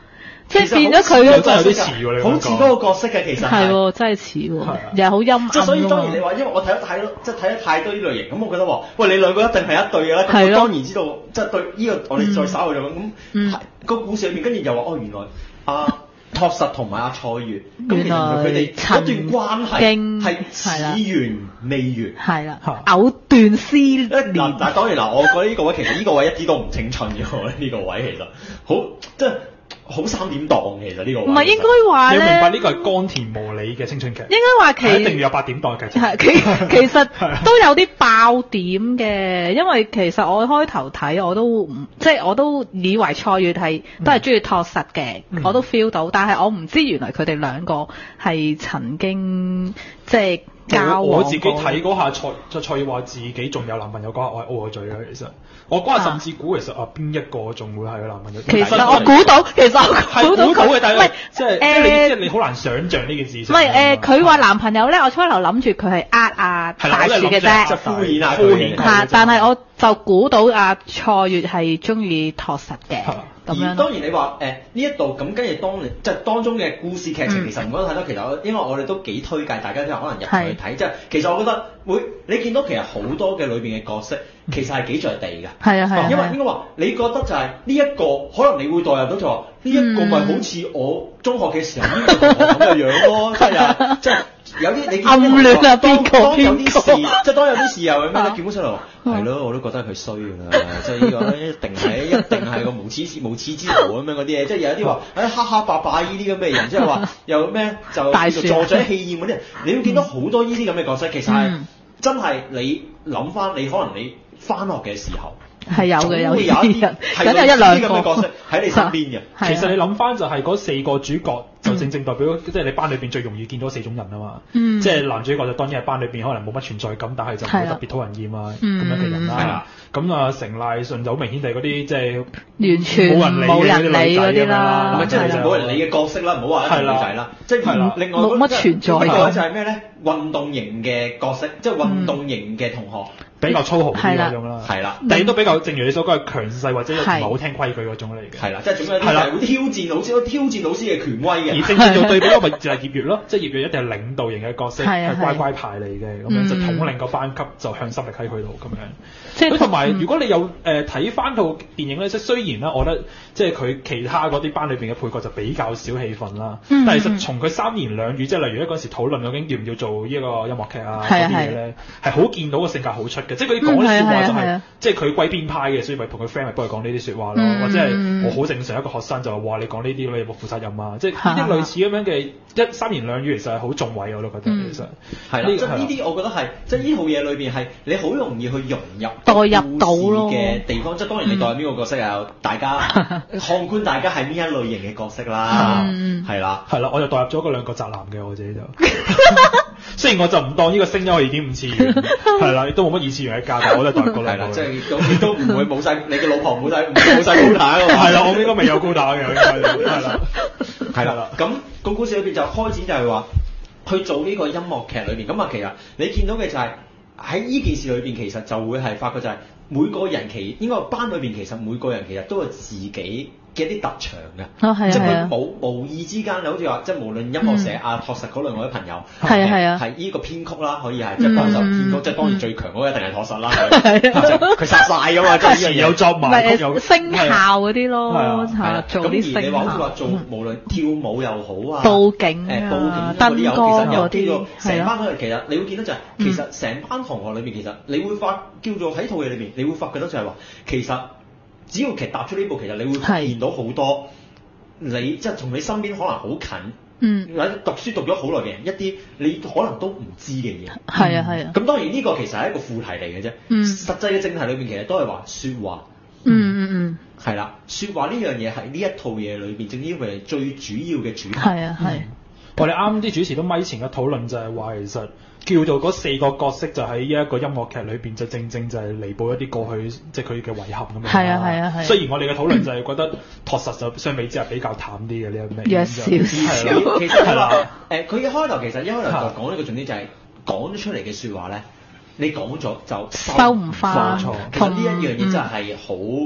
Speaker 3: 即係變咗佢
Speaker 2: 個角色㗎，
Speaker 1: 好似嗰個角色嘅其實
Speaker 3: 係喎，真係似喎，又係好陰暗。
Speaker 1: 即係所以當然你話，因為我睇得太多，即係睇得太多呢類型，咁我覺得話，喂你兩個一定係一對嘅啦。咁我當然知道，即係對呢個我哋再稍後就咁咁個故事裏面，跟住又話哦原來阿托實同埋阿蔡月，咁原來佢哋嗰段關係係似完未完，
Speaker 3: 係啦，藕斷絲連。
Speaker 1: 嗱，但係當然嗱，我覺得呢個位其實呢個位一啲都唔青春嘅，我覺得呢個位其實好即係。好三點檔其實呢個
Speaker 3: 唔係應該話咧，
Speaker 2: 你要明白呢個係乾田無理嘅青春劇。
Speaker 3: 應該話其
Speaker 2: 一定要有八點檔嘅劇情。
Speaker 3: 係其其實都有啲爆點嘅，因為其實我開頭睇我都唔即係我都以為蔡月係都係中意托實嘅，嗯、我都 feel 到，但係我唔知原來佢哋兩個係曾經即係交往過。
Speaker 2: 我自己睇嗰下蔡蔡蔡月話自己仲有男朋友嗰下，我係 O 咗嘴嘅其實。我嗰日甚至估其實啊邊一個仲會係個男朋友？
Speaker 3: 其實我估到，其實我估到佢，
Speaker 2: 但係即係誒，即係你好難想像呢件事。
Speaker 3: 唔係誒，佢話男朋友咧，我初頭諗住佢係呃阿大樹嘅啫，
Speaker 1: 即係敷衍啊，
Speaker 2: 敷衍
Speaker 3: 嚇。但係我就估到阿蔡月係中意托實嘅。咁樣
Speaker 1: 當然你話誒呢一度咁跟住當即係當中嘅故事劇情，其實唔講得太多。其實因為我哋都幾推介大家即係可能入去睇，即係其實我覺得會你見到其實好多嘅裏邊嘅角色其實係幾着地嘅。
Speaker 3: 係啊係。
Speaker 1: 因為應該話你覺得就係呢一個可能你會代入到就話呢一個咪好似我中學嘅時候呢個同學咁嘅樣咯，即係即係有啲你
Speaker 3: 暗戀啊邊個
Speaker 1: 當有啲事即係當有啲事又咩咧叫翻出嚟話係咯，我都覺得係佢衰㗎啦，即係呢個一定係一定係個無恥無恥之徒咁樣嗰啲嘢，即係有啲話誒黑黑白白呢啲咁嘅人，即係話又咩就助長氣焰嗰啲人，你會見到好多呢啲咁嘅角色，其實係真係你諗翻，你可能你翻學嘅時候。
Speaker 3: 係有嘅，有
Speaker 1: 啲人，
Speaker 3: 梗係一兩個
Speaker 1: 咁嘅角色喺你身邊嘅。
Speaker 2: 其實你諗翻就係嗰四個主角，就正正代表即係你班裏邊最容易見到四種人啊嘛。即係男主角就當然係班裏邊可能冇乜存在感，但係就唔會特別討人厭啊咁樣嘅人啦。咁啊，成賴順就好明顯地嗰啲即係
Speaker 3: 完全冇人理嗰啲啦，
Speaker 1: 唔係即係冇人理嘅角色啦，唔好話一個女仔啦。即係另外
Speaker 3: 冇乜存在感。
Speaker 1: 呢個就係咩咧？運動型嘅角色，即係運動型嘅同學。
Speaker 2: 比較粗豪啲嗰種啦，
Speaker 1: 係啦，
Speaker 2: 但係都比較正如你所講係強勢或者唔係好聽規矩嗰種嚟嘅，
Speaker 1: 係啦，即係總有啲係會挑戰老師，挑戰老師嘅權威嘅。
Speaker 2: 而正正做對比嗰個就係葉月咯，即係葉月一定係領導型嘅角色，係乖乖牌嚟嘅，咁樣就統領個班級，就向心力喺佢度咁樣。咁同埋如果你有誒睇翻套電影咧，即係雖然咧，我覺得即係佢其他嗰啲班裏邊嘅配角就比較少戲份啦，但係其實從佢三言兩語，即係例如咧嗰陣時討論究竟要唔要做呢一個音樂劇啊嗰啲嘢咧，係好見到個性格好出嘅，即係嗰啲講説話就係即係佢歸邊派嘅，所以咪同佢 friend 咪幫佢講呢啲説話咯，或者係我好正常一個學生就話你講呢啲你有冇負責任啊？即係呢啲類似咁樣嘅一三言兩語，其實係好重位我都覺得其實
Speaker 1: 係啦，即係呢啲我覺得係即係呢套嘢裏邊係你好容易去融入
Speaker 3: 代入到咯
Speaker 1: 嘅地方，即係當然你代入邊個角色啊？大家看觀大家係邊一類型嘅角色啦，係啦，
Speaker 2: 係啦，我就代入咗嗰兩個宅男嘅我自己就。雖然我就唔當呢個聲音我已經五次元，係啦，亦都冇乜二次元嘅價，但係我都代入過兩個。
Speaker 1: 係啦，即係都都唔會冇晒你嘅老婆冇晒冇晒高打㗎嘛。
Speaker 2: 係啦，我應該未有高打嘅，應該係啦，
Speaker 1: 係啦。咁個故事裏邊就開展就係話去做呢個音樂劇裏邊，咁啊其實你見到嘅就係喺呢件事裏邊，其實就會係發覺就係每個人其應該班裏邊其實每個人其實都有自己嘅一啲特長嘅，
Speaker 3: 哦係啊，
Speaker 1: 即係佢冇無意之間，好似話即係無論音樂社啊、托實嗰類我啲朋友，
Speaker 3: 係啊係啊，
Speaker 1: 係呢個編曲啦，可以係即係幫手編曲，即係當然最強嗰個一定係托實啦，佢殺晒㗎嘛，即係
Speaker 2: 有作埋曲有
Speaker 3: 聲效嗰啲咯，
Speaker 1: 係啦，
Speaker 3: 做啲聲效。
Speaker 1: 咁而你話好似話做無論跳舞又好啊，
Speaker 3: 佈景
Speaker 1: 誒佈景
Speaker 3: 燈光嗰啲，
Speaker 1: 成班其實你會見到就係其實成班同學裏邊其實你會發叫做喺套嘢裏邊，你會發覺到就係話其實。只要劇踏出呢步，其實你會發現到好多你即係從你身邊可能好近，嗯，或者讀書讀咗好耐嘅人，一啲你可能都唔知嘅嘢。
Speaker 3: 係啊係啊。
Speaker 1: 咁當然呢個其實係一個副題嚟嘅啫。嗯。實際嘅正題裏面其實都係話説話。
Speaker 3: 嗯嗯嗯。
Speaker 1: 係啦，説話呢樣嘢係呢一套嘢裏邊，正因為最主要嘅主題。
Speaker 3: 係啊係。
Speaker 2: 我哋啱啲主持都咪前嘅討論就係話，其實叫做嗰四個角色就喺呢一個音樂劇裏邊，就正正就係彌補一啲過去即係佢嘅遺憾咁樣。
Speaker 3: 係啊係啊係。
Speaker 2: 雖然我哋嘅討論就係覺得確實就相比之下比較淡啲嘅呢一味。
Speaker 3: 弱少少。
Speaker 1: 其實係啦，誒佢一開頭其實一開頭就講呢個重點就係講咗出嚟嘅説話咧，你講咗就
Speaker 3: 收唔翻。
Speaker 1: 錯。其實呢一樣嘢真係好。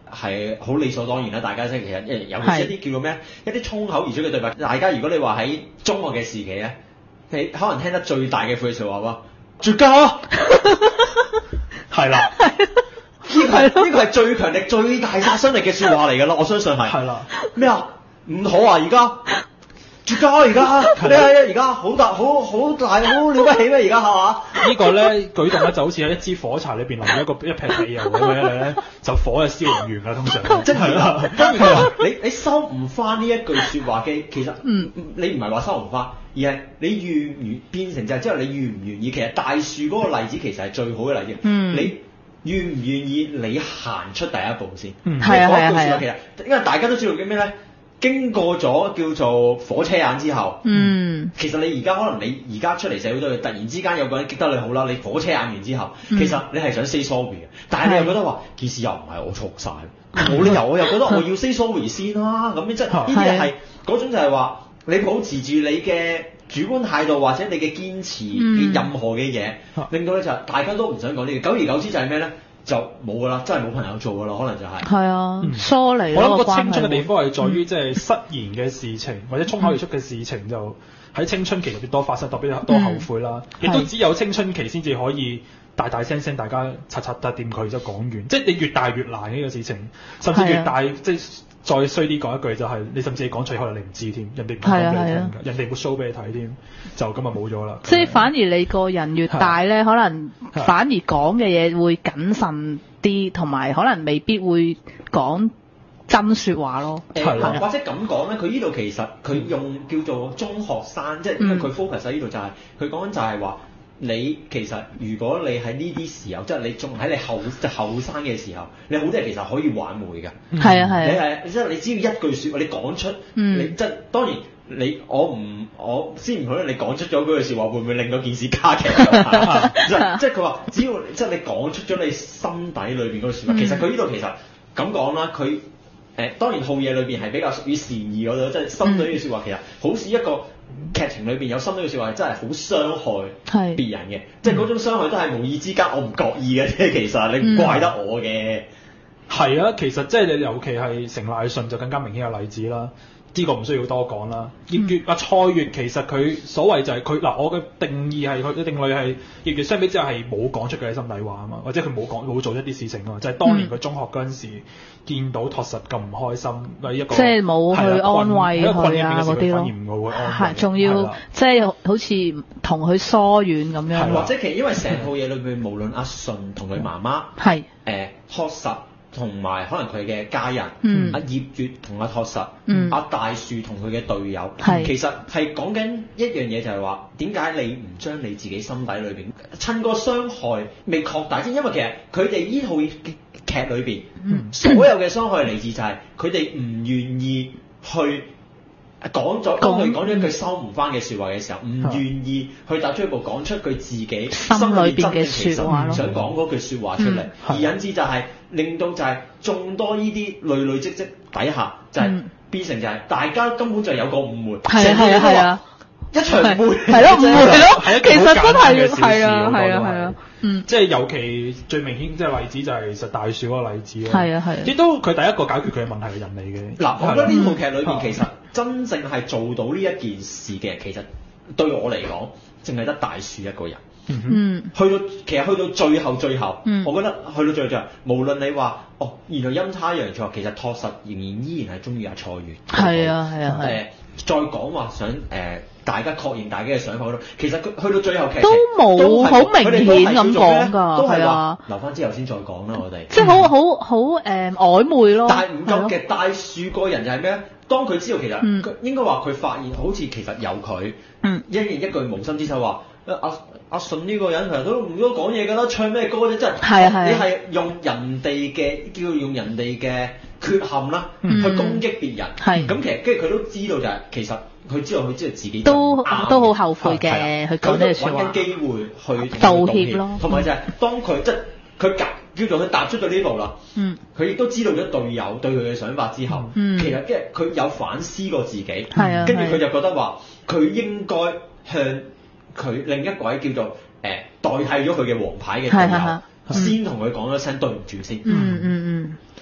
Speaker 1: 係好理所當然啦，大家即係其實尤其是一啲叫做咩一啲衝口而出嘅對白，大家如果你話喺中學嘅時期咧，你可能聽得最大嘅句説話話絕交啊，係啦，呢個係呢個係最強力、最大殺傷力嘅説話嚟㗎啦，我相信係。係啦。咩啊？唔妥啊！而家絕交啊！而家你係而家好大、好好大、好了不起咩？而家係嘛？呢個咧舉動咧就好似喺一支火柴裏邊淋咗一個一劈汽油咁樣咧，就火就燒唔完㗎，通常。即係啦，跟住佢話你你收唔翻呢一句説話嘅，其實嗯你唔係話收唔翻，而係你願唔願變成就係之後你願唔願意。其實大樹嗰個例子其實係最好嘅例子。嗯。你願唔願意你行出第一步先？嗯。係啊係啊係啊。其實因為大家都知道嘅咩咧？經過咗叫做火車眼之後，嗯，其實你而家可能你而家出嚟社會都突然之間有個人激得你好啦，你火車眼完之後，嗯、其實你係想 say sorry 嘅，但係你又覺得話件事又唔係我錯晒，冇理由我又覺得我要 say sorry 先啦，咁即係呢啲係嗰種就係話你保持住你嘅主觀態度或者你嘅堅持嘅任何嘅嘢，嗯、令到咧就係大家都唔想講呢啲，久而久之就係咩咧？就冇噶啦，真係冇朋友做噶啦，可能就係、是。係啊，嗯、疏離。我諗個青春嘅地方係在於即係失言嘅事情，嗯、或者衝口而出嘅事情，就喺青春期特別多發生，特別多後悔啦。亦、嗯、都只有青春期先至可以大大聲聲，大家擦擦得掂佢就講完。即係你越大越難呢個事情，甚至越大、啊、即係再衰啲講一句就係、是，你甚至你講出可能你唔知添，人哋唔講俾你聽㗎，啊、人哋會 show 俾你睇添，就咁就冇咗啦。
Speaker 3: 即係反而你個人越大咧，啊、可能反而講嘅嘢會謹慎啲，同埋可能未必會講真説話咯。
Speaker 1: 誒、啊，或者咁講咧，佢呢度其實佢用叫做中學生，即係因為佢 focus 喺呢度就係佢講緊就係話。你其實如果你喺呢啲時候，即係你仲喺你後即係後生嘅時候，你好多嘢其實可以挽回㗎。係啊係啊。你係即係你只要一句説話，你講出，嗯、你即係當然你我唔我先唔可能你講出咗嗰句説話，會唔會令到件事加劇？即係即係佢話，只要即係你講出咗你心底裏邊嗰句説話，嗯、其實佢呢度其實咁講啦，佢誒、呃、當然套嘢裏邊係比較屬於善意嗰度，即係心底嘅説話，其實好似一個。劇情裏邊有心底嘅説話，真係好傷害別人嘅，即係嗰種傷害都係無意之間，我唔覺意嘅啫。其實你唔怪得我嘅。
Speaker 2: 係、嗯、啊，其實即係你尤其係成賴信就更加明顯嘅例子啦。呢、這個唔需要多講啦。葉月啊，蔡月其實佢所謂就係佢嗱，我嘅定義係佢嘅定位係葉月相比之下係冇講出佢嘅心底話啊嘛，或者佢冇講冇做一啲事情啊嘛，就係、是、當年佢中學嗰陣時、嗯、見到確實咁唔開心，或者一個
Speaker 3: 即係冇去安慰佢啊嗰啲
Speaker 2: 咯，
Speaker 3: 係仲要即係好似同佢疏遠咁樣，
Speaker 1: 或者其實因為成套嘢裏邊，無論阿信同佢媽媽
Speaker 3: 係
Speaker 1: 誒確實。同埋可能佢嘅家人，阿、嗯、葉月同阿確實，阿、嗯、大樹同佢嘅隊友，是其實係講緊一樣嘢，就係話點解你唔將你自己心底裏邊趁個傷害未擴大先？因為其實佢哋呢套劇裏邊，嗯、所有嘅傷害嚟自就係佢哋唔願意去。講咗，當佢講咗一句收唔翻嘅説話嘅時候，唔願意去踏出一步講出佢自己心裏邊嘅説話咯，想講嗰句説話出嚟，嗯、而引致就係、是、令到就係眾多呢啲累累積積底下，就係、是、變成就係大家根本就有個誤會，
Speaker 3: 係啊係啊係啊，
Speaker 1: 一場誤會，
Speaker 3: 係咯誤會咯，其實真係係啊係啊係啊。嗯，
Speaker 2: 即係尤其最明顯即係例子就係其實大樹嗰個例子咯。
Speaker 3: 係啊係啊，
Speaker 2: 亦都佢第一個解決佢嘅問題嘅人嚟嘅。
Speaker 1: 嗱，我覺得呢套劇裏邊其實真正係做到呢一件事嘅，其實對我嚟講，淨係得大樹一個人。嗯，去到其實去到最後最後，嗯、我覺得去到最後最後，無論你話哦，原來陰差陽錯，其實確實仍然依然係中意阿蔡月。
Speaker 3: 係啊係啊係。誒，
Speaker 1: 再講話想誒。呃大家確認大家嘅想法咯，其實佢去到最後劇
Speaker 3: 都冇好明顯咁講㗎，
Speaker 1: 都係話留翻之後先再講啦，我哋
Speaker 3: 即係好好好誒曖昧咯。
Speaker 1: 但係唔夠嘅大樹個人就係咩咧？當佢知道其實佢應該話佢發現好似其實有佢，一言一句無心之手話阿阿信呢個人其實都唔多講嘢㗎啦，唱咩歌啫？真係你係用人哋嘅叫用人哋嘅缺陷啦去攻擊別人，咁其實跟住佢都知道就係其實。佢知道佢知道自己
Speaker 3: 都都好後悔嘅，佢講呢句説話。
Speaker 1: 揾緊機會去
Speaker 3: 道歉咯。
Speaker 1: 同埋就係當佢即係佢夾叫做佢踏出咗呢步啦。嗯。佢亦都知道咗隊友對佢嘅想法之後，嗯、其實即係佢有反思過自己。係啊。跟住佢就覺得話，佢應該向佢另一位叫做誒、呃、代替咗佢嘅王牌嘅隊友，先同佢講咗聲對唔住先。嗯嗯嗯。即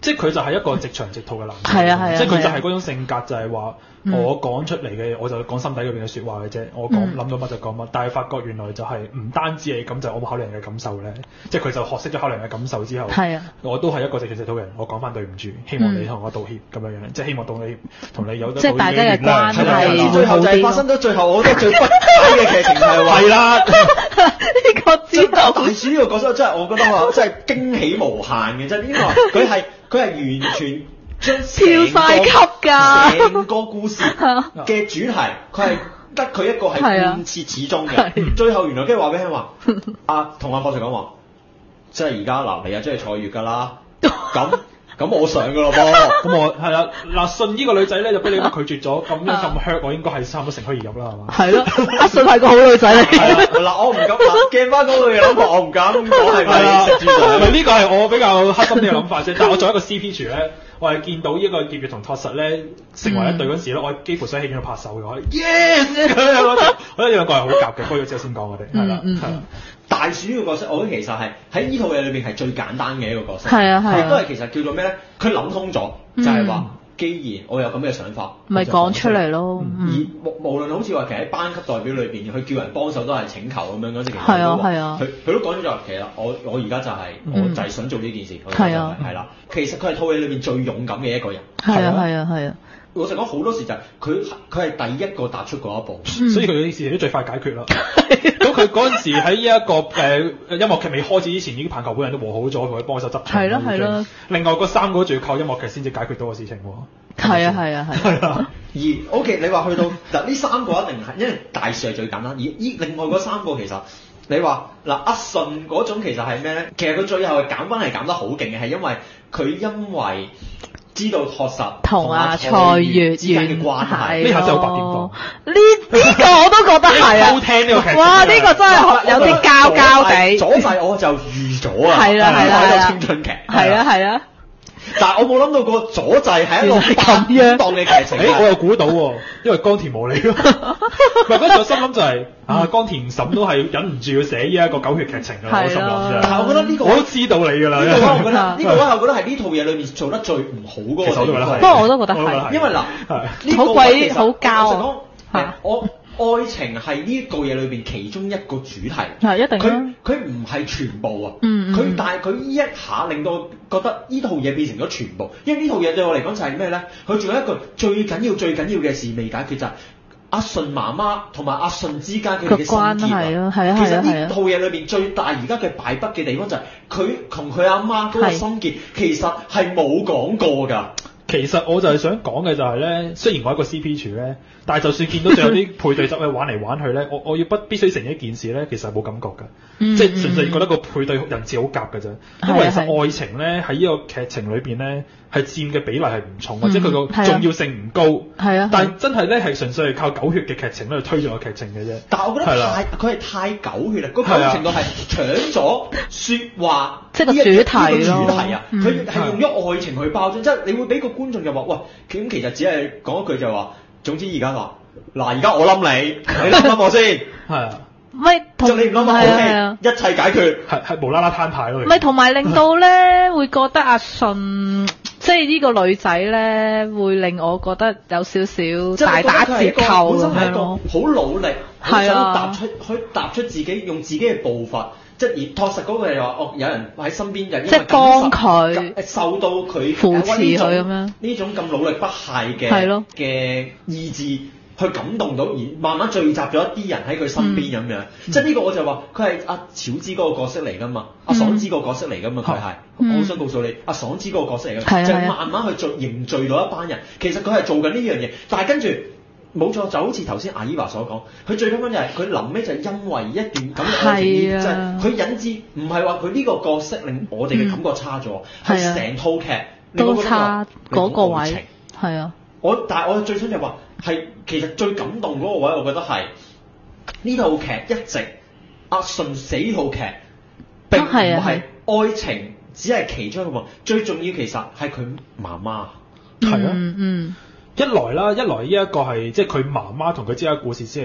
Speaker 2: 即係佢就係一個直腸直肚嘅男仔。
Speaker 3: 係啊係啊，
Speaker 2: 即係佢就係嗰種性格，就係話我講出嚟嘅，我就講心底裏邊嘅説話嘅啫。我講諗到乜就講乜，但係發覺原來就係唔單止係咁，就我冇考慮人嘅感受咧。即係佢就學識咗考慮人嘅感受之後，
Speaker 3: 係啊，
Speaker 2: 我都係一個直腸直肚嘅人。我講翻對唔住，希望你同我道歉咁樣樣，即係希望到你同你有得
Speaker 3: 即係大家嘅關係。
Speaker 1: 最後就係發生咗最後我覺得最不解嘅劇情係話，
Speaker 2: 係啦，
Speaker 3: 呢個知道
Speaker 1: 大鼠呢個角色真係我覺得話真係驚喜無限嘅，真係呢個佢係佢係完全將
Speaker 3: 跳晒級㗎，
Speaker 1: 成個故事嘅主題佢係得佢一個係貫徹始終嘅。最後原來跟住話俾佢話，阿同阿博士講話，即係而家嗱你啊，即係坐月㗎啦，咁。咁我上㗎咯噃，
Speaker 2: 咁我係啦，嗱信呢個女仔咧就俾你拒絕咗，咁樣咁 hurt，我應該係差唔多乘虛而入啦，係嘛？
Speaker 3: 係咯，阿信係個好女仔嚟。
Speaker 1: 嗱我唔敢嗱鏡翻嗰個嘅諗法，我唔敢講係咪食豬仔？
Speaker 2: 唔係呢個係我比較黑心啲嘅諗法啫，但係我作為一個 C P 廚咧，我係見到呢個葉月同拓實咧成為一對嗰時咧，我幾乎想喺戲院度拍手嘅，我 yes， 我覺得兩個係好夾嘅，開咗之後先講我哋係啦，係啦。大鼠呢個角色，我覺得其實係喺呢套嘢裏邊係最簡單嘅一個角色，
Speaker 3: 係啊係
Speaker 1: 亦都係其實叫做咩咧？佢諗通咗，就係話，既然我有咁嘅想法，
Speaker 3: 咪講出嚟咯。
Speaker 1: 而無無論好似話其實喺班級代表裏邊，佢叫人幫手都係請求咁樣嗰陣時，其實
Speaker 3: 係啊係啊，
Speaker 1: 佢佢都講咗就其實我我而家就係我就係想做呢件事，
Speaker 3: 係啊
Speaker 1: 係啦。其實佢係套戲裏邊最勇敢嘅一個人，
Speaker 3: 係啊係啊係啊。
Speaker 1: 老實講，好多時就係佢佢係第一個踏出嗰一步，
Speaker 2: 嗯、所以佢啲事情都最快解決啦。咁佢嗰陣時喺呢一個誒、呃、音樂劇未開始之前，已經棒球本人都和好咗，同佢幫手執場。
Speaker 3: 係咯係咯。
Speaker 2: 另外嗰三個仲要靠音樂劇先至解決到個事情喎。
Speaker 3: 係啊係啊係。
Speaker 1: 係啊。而 OK，你話去到嗱呢三個一定係因為大樹係最簡單，而依另外嗰三個其實你話嗱阿信嗰種其實係咩咧？其實佢最後減分係減得好勁嘅，係因為佢因為。知道確實
Speaker 3: 同阿蔡月之間
Speaker 2: 嘅關係，呢下真係好白點講。
Speaker 3: 呢呢個我都覺得係啊！
Speaker 2: 好聽呢個劇，
Speaker 3: 哇！呢個真係有啲膠膠地。
Speaker 1: 阻滯我就預咗啊！
Speaker 3: 係啦係啦，
Speaker 1: 呢個青春劇。
Speaker 3: 係啊係啊。
Speaker 1: 但係我冇諗到個阻滯係一個咁樣當嘅劇情。
Speaker 2: 誒，我又估到喎，因為江田無理咯。唔係嗰陣我心諗就係啊，江田嬸都係忍唔住要寫呢一個狗血劇情㗎，我心諗啫。
Speaker 1: 但係我覺得呢個
Speaker 2: 我都知道你㗎啦。
Speaker 1: 呢個我覺得呢個我又覺得係呢套嘢裏面做得最唔好嗰個地方。
Speaker 3: 不過我都覺得係，
Speaker 1: 因為嗱，
Speaker 3: 好鬼好膠
Speaker 1: 啊！我。愛情係呢個嘢裏邊其中一個主題，
Speaker 3: 係一定
Speaker 1: 佢佢唔係全部啊，
Speaker 3: 嗯
Speaker 1: 佢但係佢呢一下令到我覺得呢套嘢變成咗全部，因為呢套嘢對我嚟講就係咩咧？佢仲有一個最緊要最緊要嘅事未解決就係阿順媽媽同埋阿順之間佢哋嘅心結啊！
Speaker 3: 係啊，
Speaker 1: 其實呢套嘢裏邊最大而家嘅敗筆嘅地方就係佢同佢阿媽嗰個心結其實係冇講過㗎。
Speaker 2: 其實我就係想講嘅就係咧，雖然我係一個 C P 廚咧，但係就算見到仲有啲配對汁咧玩嚟玩去咧，我我要不必須承認一件事咧，其實係冇感覺㗎，嗯、即係純粹覺得個配對人設好夾㗎啫。因為其實愛情咧喺呢個劇情裏邊咧係佔嘅比例係唔重，或者佢個重要性唔高。係啊，但係真係咧係純粹係靠狗血嘅劇情咧去推進個劇情嘅啫。
Speaker 1: 但係我覺得太佢係太狗血啦，個狗血程度係搶咗説話。
Speaker 3: 即係個主題
Speaker 1: 咯，主題啊，佢係用咗愛情去包裝，即係你會俾個觀眾就話，喂，咁其實只係講一句就話，總之而家話，嗱而家我冧你，你冧冧我先，係啊，
Speaker 3: 唔係同
Speaker 1: 你唔冧我，OK，一切解決，
Speaker 2: 係係無啦啦攤牌咯，
Speaker 3: 唔係同埋令到咧會覺得阿信，即係呢個女仔咧會令我覺得有少少大打折扣咁樣咯，
Speaker 1: 好努力，好想踏出去踏出自己，用自己嘅步伐。即係而確實嗰個係話，哦有人喺身邊，就因為
Speaker 3: 幫佢
Speaker 1: 受到佢
Speaker 3: 扶持佢咁樣
Speaker 1: 呢種咁努力不懈嘅嘅意志，去感動到，而慢慢聚集咗一啲人喺佢身邊咁樣。嗯、即係呢個我就話，佢係阿巧子嗰個角色嚟㗎嘛，阿、嗯、爽子個角色嚟㗎嘛，佢係、嗯。我好想告訴你，阿爽子嗰個角色嚟㗎，就係慢慢去聚凝聚到一班人。其實佢係做緊呢樣嘢，但係跟住。冇錯，就好似頭先阿姨華所講，佢最根本就係佢臨尾就係因為一段咁嘅愛情，即係佢引致唔係話佢呢個角色令我哋嘅感覺差咗，係成、嗯、套劇
Speaker 3: 都差嗰個位，係啊。
Speaker 1: 我但係我最想就話係其實最感動嗰個位，我覺得係呢套劇一直阿順死套劇並唔係愛情，只係其中一個部分，最重要其實係佢媽媽，係啊，
Speaker 3: 嗯嗯。
Speaker 2: 一來啦，一來呢一個係即係佢媽媽同佢之間嘅故事先係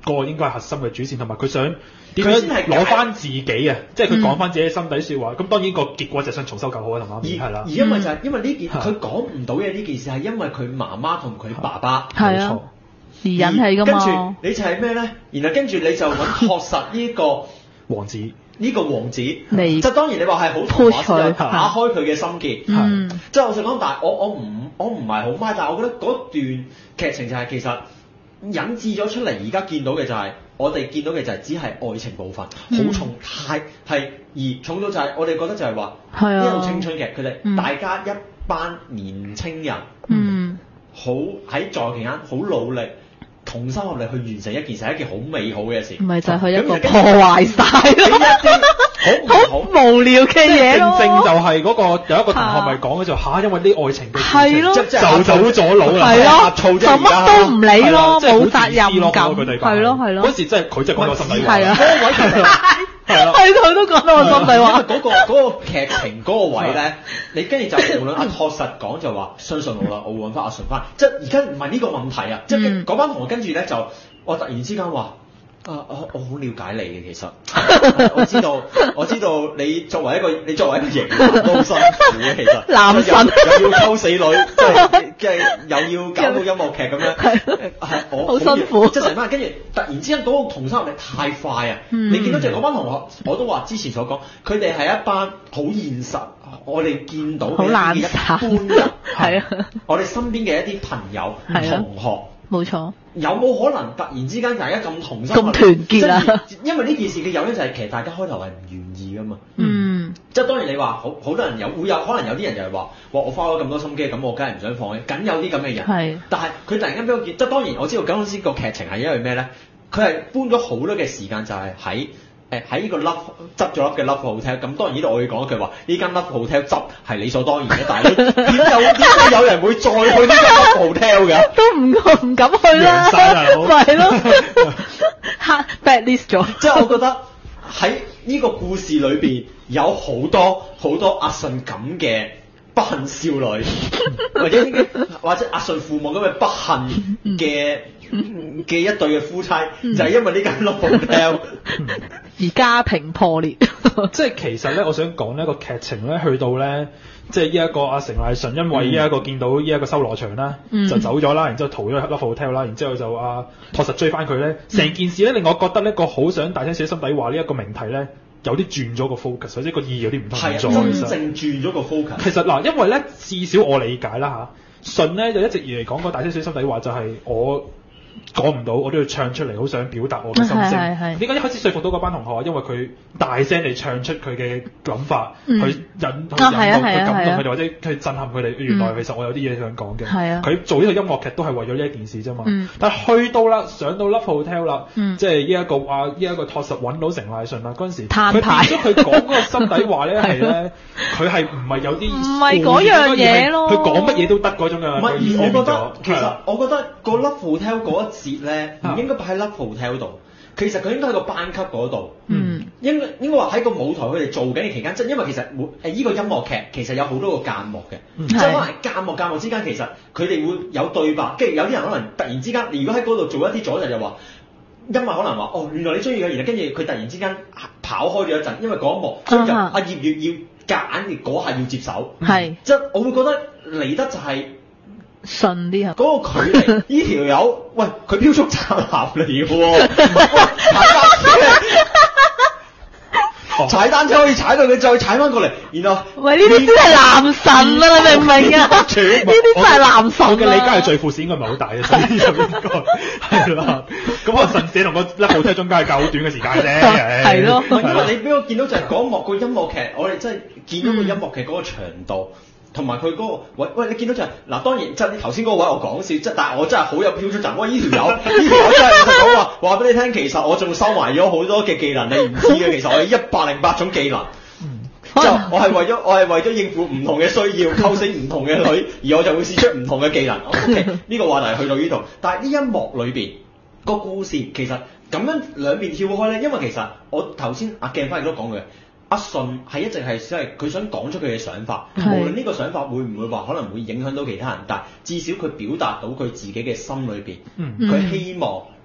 Speaker 2: 個應該係核心嘅主線，同埋佢想點樣攞翻自己啊！即係佢講翻自己心底説話。咁、嗯、當然個結果就想重修舊好啊，同媽咪係啦。
Speaker 1: 而因為就係因為呢件佢講唔到嘅呢件事係因為佢媽媽同佢爸爸
Speaker 3: 冇錯而引起㗎嘛。
Speaker 1: 跟住你就係咩咧？然後跟住你就揾確實呢個
Speaker 2: 王子。
Speaker 1: 呢個王子，即係當然你話係好童話式打開佢嘅心結，
Speaker 3: 嗯，
Speaker 1: 即係我想講，但係我我唔我唔係好買，但係我覺得嗰段劇情就係其實引致咗出嚟，而家見到嘅就係、是、我哋見到嘅就係只係愛情部分，好、嗯、重太係而重到就係我哋覺得就係話呢套青春劇，佢哋、嗯、大家一班年青人，嗯，好喺在期間好努力。同心合力去完成一件事係一件好美好嘅事，
Speaker 3: 唔係就係佢一個破壞曬咯，好無聊嘅嘢咯。
Speaker 2: 正正就係嗰個有一個同學咪講嘅就嚇，因為啲愛情嘅事情就走咗佬啦，
Speaker 3: 係咯，就乜都唔理咯，冇責任感，係咯係咯。
Speaker 2: 嗰時真係佢真係講到心底話，
Speaker 3: 係啊，
Speaker 2: 係咯，
Speaker 3: 係佢都講到我心底話。
Speaker 1: 嗰個嗰個劇情嗰個位咧，你跟住就無論阿確實講就話相信我啦，我會揾翻阿順翻，即係而家唔係呢個問題啊，即係嗰班同學跟住咧就我突然之間話。啊！我我好了解你嘅其實，我知道我知道你作為一個你作為一個型男都好辛苦嘅其實，
Speaker 3: 男神
Speaker 1: 又要溝死女，即係即係又要搞到音樂劇咁樣，係我
Speaker 3: 好辛苦，
Speaker 1: 即係成班跟住突然之間嗰個同心合力太快啊！嗯、你見到就嗰班同學，我都話之前所講，佢哋係一班好現實，我哋見到嘅一般人，係啊，我哋身邊嘅一啲朋友、同學。
Speaker 3: 冇錯，
Speaker 1: 有冇可能突然之間大家咁同心
Speaker 3: 咁團結啊？
Speaker 1: 因為呢件事嘅誘因就係其實大家開頭係唔願意噶嘛。
Speaker 3: 嗯，
Speaker 1: 即係當然你話好好多人有會有可能有啲人就係話，哇！我花咗咁多心機，咁我梗係唔想放棄，梗有啲咁嘅人。係，但係佢突然間俾我見，即係當然我知道嗰陣時個劇情係因為咩咧？佢係搬咗好多嘅時間，就係喺。誒喺呢個 Love 執咗粒嘅 Love Hotel，咁當然呢度我要講一句話，呢間 Love Hotel 執係理所當然嘅，但係點有點解有人會再去呢間 Love Hotel 嘅？
Speaker 3: 都唔唔敢去啦，係咯，黑 bad list 咗。
Speaker 1: 即係我覺得喺呢個故事裏邊有好多好多阿信咁嘅不幸少女，或者或者阿信父母咁嘅不幸嘅。嘅一對嘅夫妻、嗯、就係因為呢間 Love Hotel
Speaker 3: 而家庭破裂。
Speaker 2: 即係其實咧，我想講呢個劇情咧，去到咧，即係呢一個阿成賴順，因為呢一個見到呢一個修羅場啦，嗯、就走咗啦，然之後逃咗 Love Hotel 啦，然之後就阿確實追翻佢咧，成、嗯、件事咧令我覺得呢個好想大聲寫心底話呢一個命題咧，有啲轉咗個 focus，或者個意義有啲唔同咗。
Speaker 1: 係真正轉咗個 focus。
Speaker 2: 其實嗱，因為咧至少我理解啦嚇，順咧就一直以嚟講個大聲寫心底話就係我。講唔到，我都要唱出嚟，好想表達我嘅心聲。點解一開始說服到嗰班同學啊？因為佢大聲地唱出佢嘅諗法，嗯、去引去引導、去感動佢哋，或者去震撼佢哋。原來其實我有啲嘢想講嘅。佢、嗯、做呢個音樂劇都係為咗呢一件事啫嘛。嗯、但係去到啦，上到 Love Hotel 啦，嗯、即係呢一個啊，呢、這、一個確實揾到成賴順啦。嗰陣時，佢變咗佢講嗰個心底話咧係咧，佢係唔係有啲
Speaker 3: 唔係嗰樣嘢咯？
Speaker 2: 佢講乜嘢都得嗰種嘅。
Speaker 1: 唔係，我覺得其實我覺得個 Love Hotel 嗰一節咧唔應該擺喺 Love Hotel 度，其實佢應該喺個班級嗰度。嗯，應該應該話喺個舞台佢哋做緊嘅期間，即係因為其實每誒依個音樂劇其實有好多個間幕嘅，嗯、即係可能間幕間幕之間其實佢哋會有對白，跟住有啲人可能突然之間，如果喺嗰度做一啲阻滯就話，因為可能話哦原來你中意嘅，然後跟住佢突然之間跑開咗一陣，因為嗰一幕，所以就阿葉月要夾硬嗰下要接手，係、嗯，即係我會覺得嚟得就係、是。
Speaker 3: 順啲啊！
Speaker 1: 嗰個距離，呢條友，喂，佢飆速宅男嚟嘅喎，踩單車可以踩到佢再踩翻過嚟，然後，喂，呢啲先係男神啊！你明唔明啊？呢啲真係男神啊！
Speaker 2: 我嘅理解係最副線應該唔係好大嘅，所以就應該係啦。咁我神社同個一部車中間係較好短嘅時間啫。
Speaker 1: 係咯，因為你俾我見到就係嗰幕個音樂劇，我哋真係見到個音樂劇嗰個長度。同埋佢嗰個喂喂，你見到就係、是、嗱，當然即係你頭先嗰個位我講笑，即係但係我真係好有飄出陣。喂，呢條友，呢條友真係老實講話，話俾你聽，其實我仲收埋咗好多嘅技能，你唔知嘅。其實我有一百零八種技能，嗯、就我係為咗我係為咗應付唔同嘅需要，溝死唔同嘅女，而我就會試出唔同嘅技能。OK，呢個話題去到呢度，但係呢一幕裏邊個故事其實咁樣兩邊跳開咧，因為其實我頭先阿鏡花亦都講嘅。阿信係一直係即係佢想講出佢嘅想法，是無論呢個想法會唔會話可能會影響到其他人，但至少佢表達到佢自己嘅心裏邊，佢、嗯、希望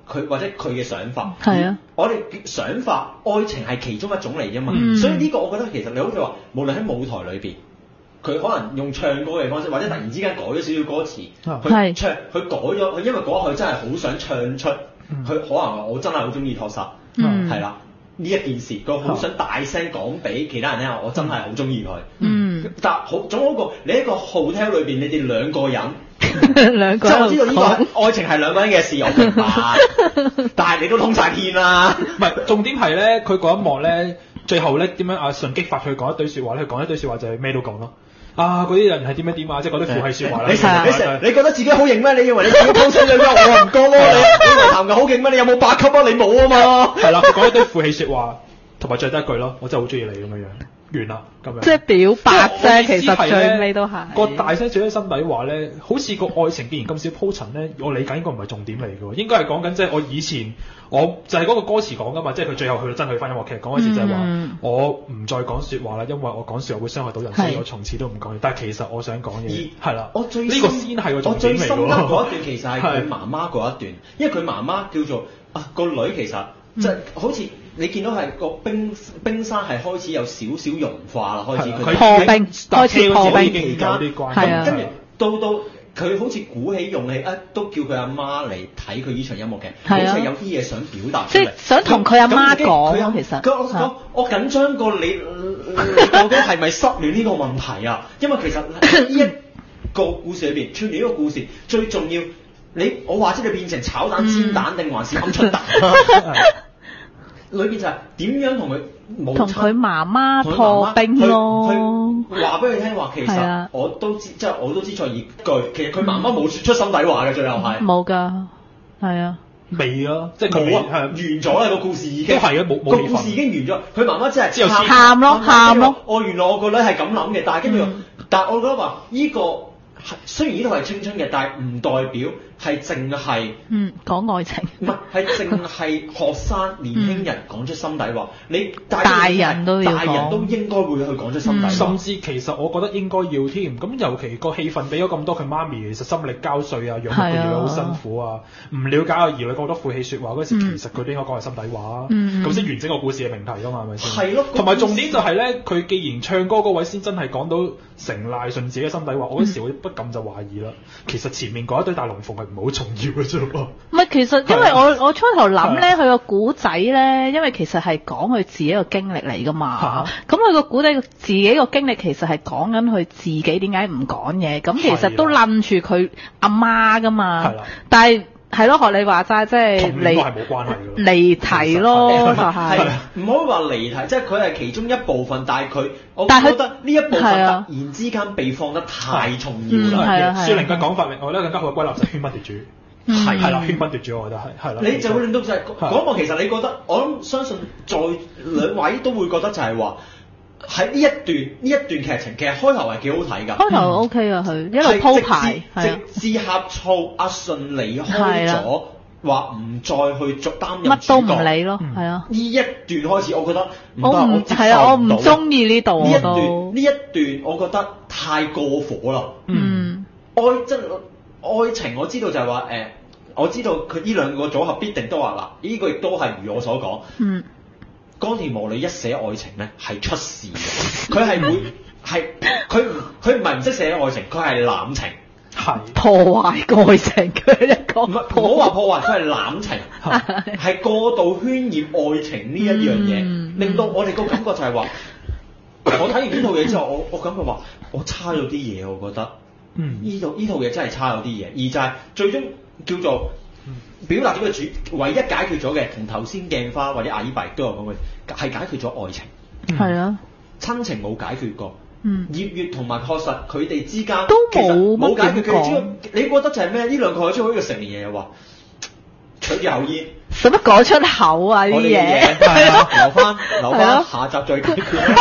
Speaker 1: 佢或者佢嘅想法。
Speaker 3: 係啊，
Speaker 1: 我哋想法，愛情係其中一種嚟啫嘛。
Speaker 3: 嗯、
Speaker 1: 所以呢個我覺得其實你好似話，無論喺舞台裏邊，佢可能用唱歌嘅方式，或者突然之間改咗少少歌詞，佢唱佢改咗，佢因為嗰刻佢真係好想唱出，佢、嗯、可能話我真係好中意托薩，係啦呢一件事，佢好想大聲講俾其他人聽，我真係好中意佢。嗯，但好總好過你喺個 hotel 裏邊，你哋兩個人。
Speaker 3: 兩個
Speaker 1: 即係我知道呢個愛情係兩個人嘅事，我明白。但係你都通晒天啦。
Speaker 2: 唔係重點係咧，佢嗰一幕咧，最後咧點樣阿順激發佢講一堆説話咧？佢講一堆説話就係咩都講咯。啊，嗰啲人係點樣點啊？即係嗰啲負氣説話啦。
Speaker 1: 你成你成，你覺得自己好型咩？你以為你自己高清兩張，我唔高咯。你你話談嘅好勁咩？你有冇八級啊？你冇啊嘛。
Speaker 2: 係啦，佢講一堆負氣説話，同埋最得一句咯，我真係好中意你咁樣樣。完啦，咁樣。
Speaker 3: 即係表白啫，其實最尾都係。
Speaker 2: 個大聲説喺心底話咧，好似個愛情既然咁少鋪陳咧，我理解應該唔係重點嚟嘅喎，應該係講緊即係我以前，我就係嗰個歌詞講噶嘛，即係佢最後去到真去翻音樂劇講嗰時就係話，嗯、我唔再講説話啦，因為我講説話會傷害到人，所以我從此都唔講嘢。但係其實我想講嘢，係啦，呢個先係個重點嚟嘅。
Speaker 1: 我最深刻嗰一段其實係佢媽媽嗰一段，因為佢媽媽叫做啊個女其實。即係好似你見到係個冰冰山係開始有少少融化啦，開始佢
Speaker 3: 破冰，開始破冰
Speaker 1: 期間，咁跟住到到佢好似鼓起勇氣啊，都叫佢阿媽嚟睇佢呢場音樂劇，好似係有啲嘢想表達出嚟，
Speaker 3: 即係想同佢阿媽講。其實
Speaker 1: 佢我講我緊張過你，你究竟係咪失戀呢個問題啊？因為其實呢一個故事裏邊，串聯呢個故事最重要。你我話知你變成炒蛋煎蛋定、嗯、還是鵪鶉蛋？裏邊就係點樣同佢母親
Speaker 3: 同佢媽媽破冰咯？
Speaker 1: 去話俾佢聽話，其實我都知，即係我都知錯一句。其實佢媽媽冇説出心底話嘅，最後係
Speaker 3: 冇㗎，係啊，
Speaker 2: 未啊，即係冇啊，
Speaker 1: 完咗啦個故事已經
Speaker 2: 都係啊，冇冇
Speaker 1: 個故事已經完咗。佢媽媽真係
Speaker 3: 喊咯喊咯。
Speaker 1: 哦，原來我個女係咁諗嘅，但係跟住，嗯、但係我覺得話呢、呢個雖然呢套係青春嘅，但係唔代表。係淨係
Speaker 3: 嗯講愛情，
Speaker 1: 唔係係淨係學生年輕人講出心底話。嗯、你大，
Speaker 3: 大人都要
Speaker 1: 大人都應該會去講出心底話。
Speaker 2: 嗯、甚至其實我覺得應該要添。咁尤其個氣氛俾咗咁多，佢媽咪其實心力交瘁啊，養佢女好辛苦啊，唔了解個兒女講多負氣説話嗰時，嗯、其實佢都應該講係心底話啊。咁先、嗯、完整個故事嘅命題㗎嘛，係咪先？係咯。同埋重點就係咧，佢既然唱歌嗰位先真係講到成賴順自己嘅心底話，我嗰時我不禁就懷疑啦。其實前面嗰一堆大龍鳳係唔係好重要嘅啫噃？
Speaker 3: 唔係，其實因為我我初頭諗咧，佢個古仔咧，因為其實係講佢自己個經歷嚟噶嘛。咁佢個古仔自己個經歷其實係講緊佢自己點解唔講嘢。咁其實都諗住佢阿媽噶嘛。係啦。但係係咯，學你話齋，即係離
Speaker 2: 係冇關係嘅。
Speaker 3: 離題咯，就係
Speaker 1: 唔可以話離題，即係佢係其中一部分，但係佢我覺得呢一部分突然之間被放得太重要啦。
Speaker 2: 樹寧嘅講法，我覺得更加好嘅歸納就係喧賓奪主。係係啦，喧賓奪主，我覺得係係啦。
Speaker 1: 你就會令到就係嗰幕，其實你覺得我諗相信在兩位都會覺得就係話喺呢一段呢一段劇情，其實開頭係幾好睇㗎。
Speaker 3: 開頭 OK 啊，佢一路鋪排，
Speaker 1: 直至呷醋阿順離開咗，話唔再去做擔任
Speaker 3: 乜都唔理咯，係啊。
Speaker 1: 呢一段開始，我覺得
Speaker 3: 我唔係啊，我唔中意呢度。
Speaker 1: 呢一段呢一段，我覺得太過火啦。嗯，愛真愛情，我知道就係話誒。我知道佢呢兩個組合必定都話嗱，呢、這個亦都係如我所講。嗯，岡田磨里一寫愛情咧係出事嘅，佢係會係佢唔佢唔係唔識寫愛情，佢係濫情，
Speaker 3: 係破壞愛情嘅一個。
Speaker 1: 唔好話破壞，佢係濫情，係過度渲染愛情呢一樣嘢，嗯、令到我哋個感覺就係話，我睇完呢套嘢之後，我我感覺話我差咗啲嘢，我覺得，嗯，呢套呢套嘢真係差咗啲嘢，而就係最終。叫做表達咗個主，唯一解決咗嘅，同頭先鏡花或者阿姨伯都有講嘅，係解決咗愛情。係啊、嗯，親情冇解決過。嗯，葉月同埋確實佢哋之間
Speaker 3: 都冇
Speaker 1: 冇解決。佢哋之你覺得就係咩？呢兩個好似好似成年人又話取住口煙，
Speaker 3: 使乜講出口啊？啲嘢
Speaker 1: 係啊，留翻留翻下集再解決。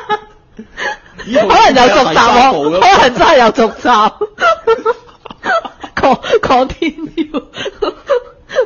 Speaker 3: 可能有續集喎，可能真係有續集。講講天要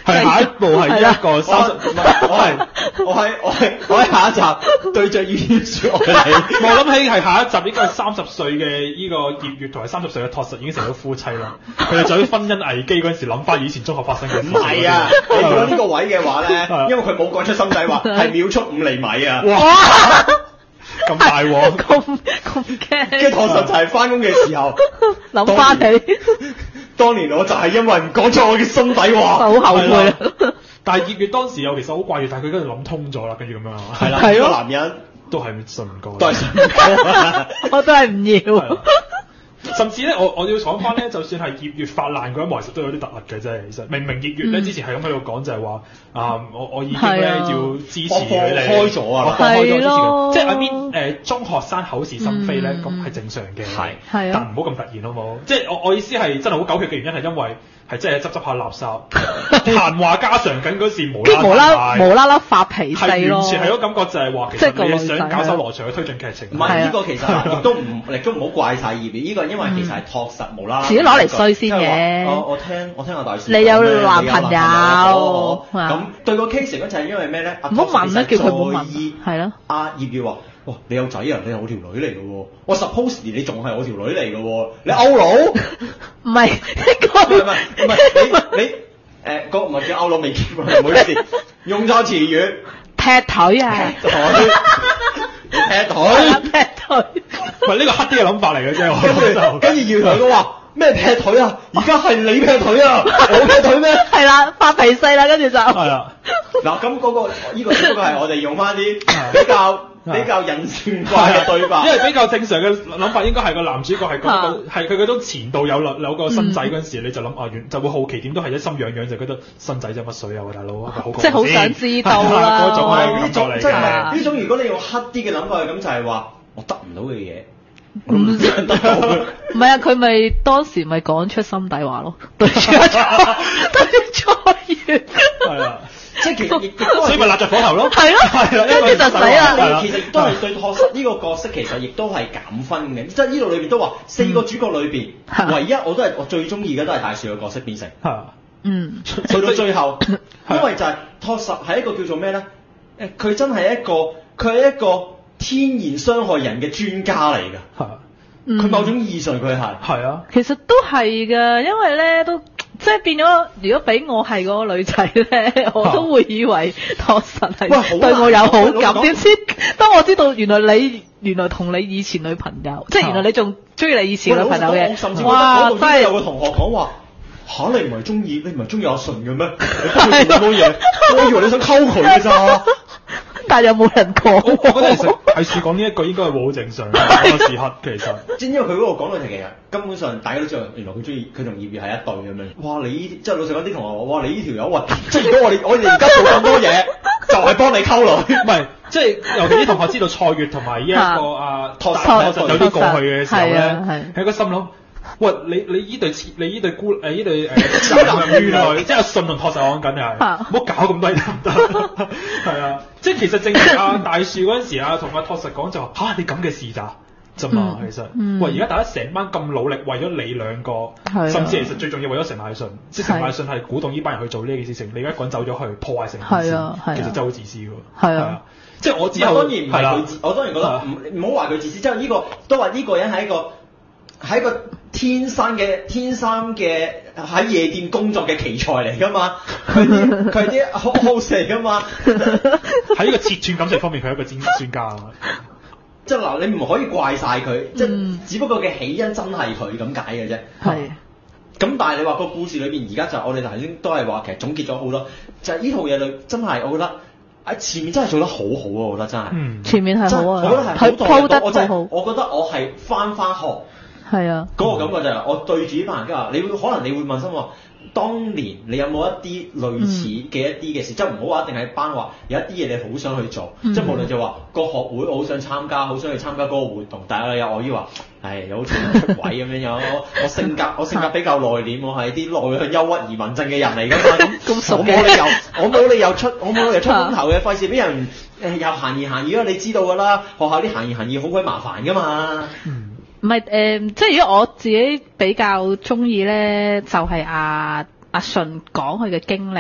Speaker 2: 係下一步係一個三十，
Speaker 1: 唔係我係我係我係我喺下一集對着葉葉說愛你。
Speaker 2: 我諗起係下一集應該係三十歲嘅呢個葉月同埋三十歲嘅拓實已經成咗夫妻啦。佢哋就喺婚姻危機嗰陣時諗翻以前中學發生嘅事。
Speaker 1: 唔係啊，你講呢個位嘅話咧，因為佢冇講出心底話，係秒速五厘米啊！
Speaker 2: 哇！咁大鑊，
Speaker 3: 咁咁驚。
Speaker 1: 跟住拓實就係翻工嘅時候
Speaker 3: 諗翻起，
Speaker 1: 當年我就係因為唔講出我嘅心底話，
Speaker 3: 好後悔啦。
Speaker 2: 但係葉月當時又其實好掛住，但係佢跟住諗通咗啦，跟住咁樣
Speaker 1: 係啦，呢個男人
Speaker 2: 都係信唔過，
Speaker 1: 都係信唔過，
Speaker 3: 我都係唔要。
Speaker 2: 甚至咧，我我要講翻咧，就算係葉月發爛嗰一幕，其實都有啲突兀嘅啫。其實明明葉月咧之前係咁喺度講，就係話啊，我我已經咧要支持佢哋，
Speaker 1: 開咗啊，
Speaker 2: 我放開咗支持佢，即係 I mean 誒中學生口是心非咧，咁係正常嘅，
Speaker 1: 係，
Speaker 3: 係
Speaker 2: 但唔好咁突然好冇？即係我我意思係真係好狗血嘅原因係因為。係真係執執下垃圾，閒話家常緊嗰時無啦
Speaker 3: 無啦無啦啦發脾氣咯，
Speaker 2: 係完全係嗰感覺就係話，其實你想搞手羅場去推進劇情。
Speaker 1: 唔係呢個其實亦都唔亦都唔好怪晒葉月，呢個因為其實係確實無啦啦。
Speaker 3: 自己攞嚟衰先嘅。
Speaker 1: 我我聽我聽阿大師，
Speaker 3: 你有男朋友，
Speaker 1: 咁對個 case 嚟講就係因為咩咧？
Speaker 3: 唔好問啦，叫佢唔好問。係咯。
Speaker 1: 阿葉月話：哇，你有仔啊？你係我條女嚟嘅喎。我 suppose 你仲係我條女嚟嘅喎。你歐佬？
Speaker 3: 唔係一個。
Speaker 1: 唔係唔係你你誒個唔係叫歐佬未結婚，唔好意思，用錯詞語。
Speaker 3: 劈腿啊！
Speaker 1: 劈腿，劈腿，
Speaker 3: 劈腿。
Speaker 2: 唔係呢個黑啲嘅諗法嚟嘅啫。
Speaker 1: 跟住跟住葉台都話咩劈腿啊？而家係你劈腿啊！我劈腿咩？
Speaker 3: 係啦，發脾氣啦，跟住就
Speaker 2: 係啦。
Speaker 1: 嗱咁嗰個呢個只不過係我哋用翻啲比較。比較人性化嘅對白，
Speaker 2: 因為比較正常嘅諗法應該係個男主角係覺得係佢嗰種前度有有個新仔嗰陣時，你就諗啊，就會好奇點都係一心癢癢，就覺得新仔真係乜水啊，大佬，
Speaker 3: 即係好想知道啦。
Speaker 1: 嗰種係呢種，即係呢種。如果你用黑啲嘅諗法，咁就係話我得唔到嘅嘢，我唔想得到。
Speaker 3: 唔係啊，佢咪當時咪講出心底話咯，對住對住蔡月。
Speaker 2: 係啊。
Speaker 1: 即係其實亦都
Speaker 2: 所以咪揦着火頭咯，
Speaker 3: 係咯，
Speaker 2: 係啦，
Speaker 3: 跟住就死啦。
Speaker 1: 其實亦都係對確實呢個角色其實亦都係減分嘅，即係呢度裏邊都話四個主角裏邊，唯一我都係我最中意嘅都係大樹嘅角色變成，
Speaker 3: 嗯，
Speaker 1: 去到最後，因為就係確實係一個叫做咩咧？誒，佢真係一個佢係一個天然傷害人嘅專家嚟㗎，佢某種意義上佢係
Speaker 2: 係啊，
Speaker 3: 其實都係㗎，因為咧都。即係變咗，如果俾我係嗰個女仔咧，我都會以為確實係對我有好感。點知當我知道原來你原來同你以前女朋友，即係原來你仲中意你以前女朋友嘅，
Speaker 1: 甚至
Speaker 3: 哇！
Speaker 1: 真係有個同學講話嚇你唔係中意，你唔係中意阿順嘅咩？你做咁多嘢，我以為你想溝佢嘅咋。
Speaker 3: 但係有冇人講？
Speaker 2: 我覺得其實大樹講呢一句應該係好正常嘅個時刻，其實。
Speaker 1: 即係因為佢嗰個講到其實根本上大家都知道，原來佢中意佢同葉月係一對咁樣。哇！你呢即係老實講啲同學話，哇！你呢條友核突，即係如果我哋我哋而家做咁多嘢，就係幫你溝女。
Speaker 2: 唔係，即係尤其啲同學知道蔡月同埋呢一個啊拓實有啲過去嘅時候咧，喺個心諗。喂，你你依對你依對孤誒依對誒男女女，即係信同拓實講緊係，唔好搞咁多嘢得唔得？係啊，即係其實正係阿大樹嗰陣時啊，同阿拓實講就話嚇你咁嘅事咋啫嘛，其實，喂而家大家成班咁努力為咗你兩個，甚至其實最重要為咗陳乃順，即係陳乃順係鼓動呢班人去做呢件事情，你而家趕走咗去破壞成件事，其實真係好自私喎。
Speaker 3: 係啊，
Speaker 1: 即係我之後當然唔係佢自，我當然覺得唔唔好話佢自私，即係呢個都話呢個人係一個。係一個天生嘅天生嘅喺夜店工作嘅奇才嚟㗎嘛，佢啲佢啲好好嚟㗎嘛，
Speaker 2: 喺呢個切斷感情方面，佢係一個專專家啊嘛。
Speaker 1: 即係嗱，你唔可以怪晒佢，即係只不過嘅起因真係佢咁解嘅啫。
Speaker 3: 係。咁
Speaker 1: 但係你話個故事裏邊而家就我哋頭先都係話其實總結咗好多，就係呢套嘢裏真係我覺得喺前面真係做得好好啊！我覺得真係。嗯。前面係好啊。我覺得係好得好好。我覺得我係翻翻學。係啊，嗰個感覺就係我對住呢班人家話，你會可能你會問心喎，當年你有冇一啲類似嘅一啲嘅事，嗯、即係唔好話一定係班話有一啲嘢你好想去做，嗯、即係無論就話個學會我好想參加，好想去參加嗰個活動，但係有我依話，係有好似出位咁樣有，我我性格我性格比較內斂，我係啲內向憂鬱疑民症嘅人嚟㗎嘛，咁我冇理由我冇理由出我冇理由出風頭嘅，費事俾人誒又閒言閒語啊！你知道㗎啦，學校啲閒言閒語好鬼麻煩㗎嘛。嗯
Speaker 3: 唔係誒，即係如果我自己比較中意咧，就係阿阿順講佢嘅經歷，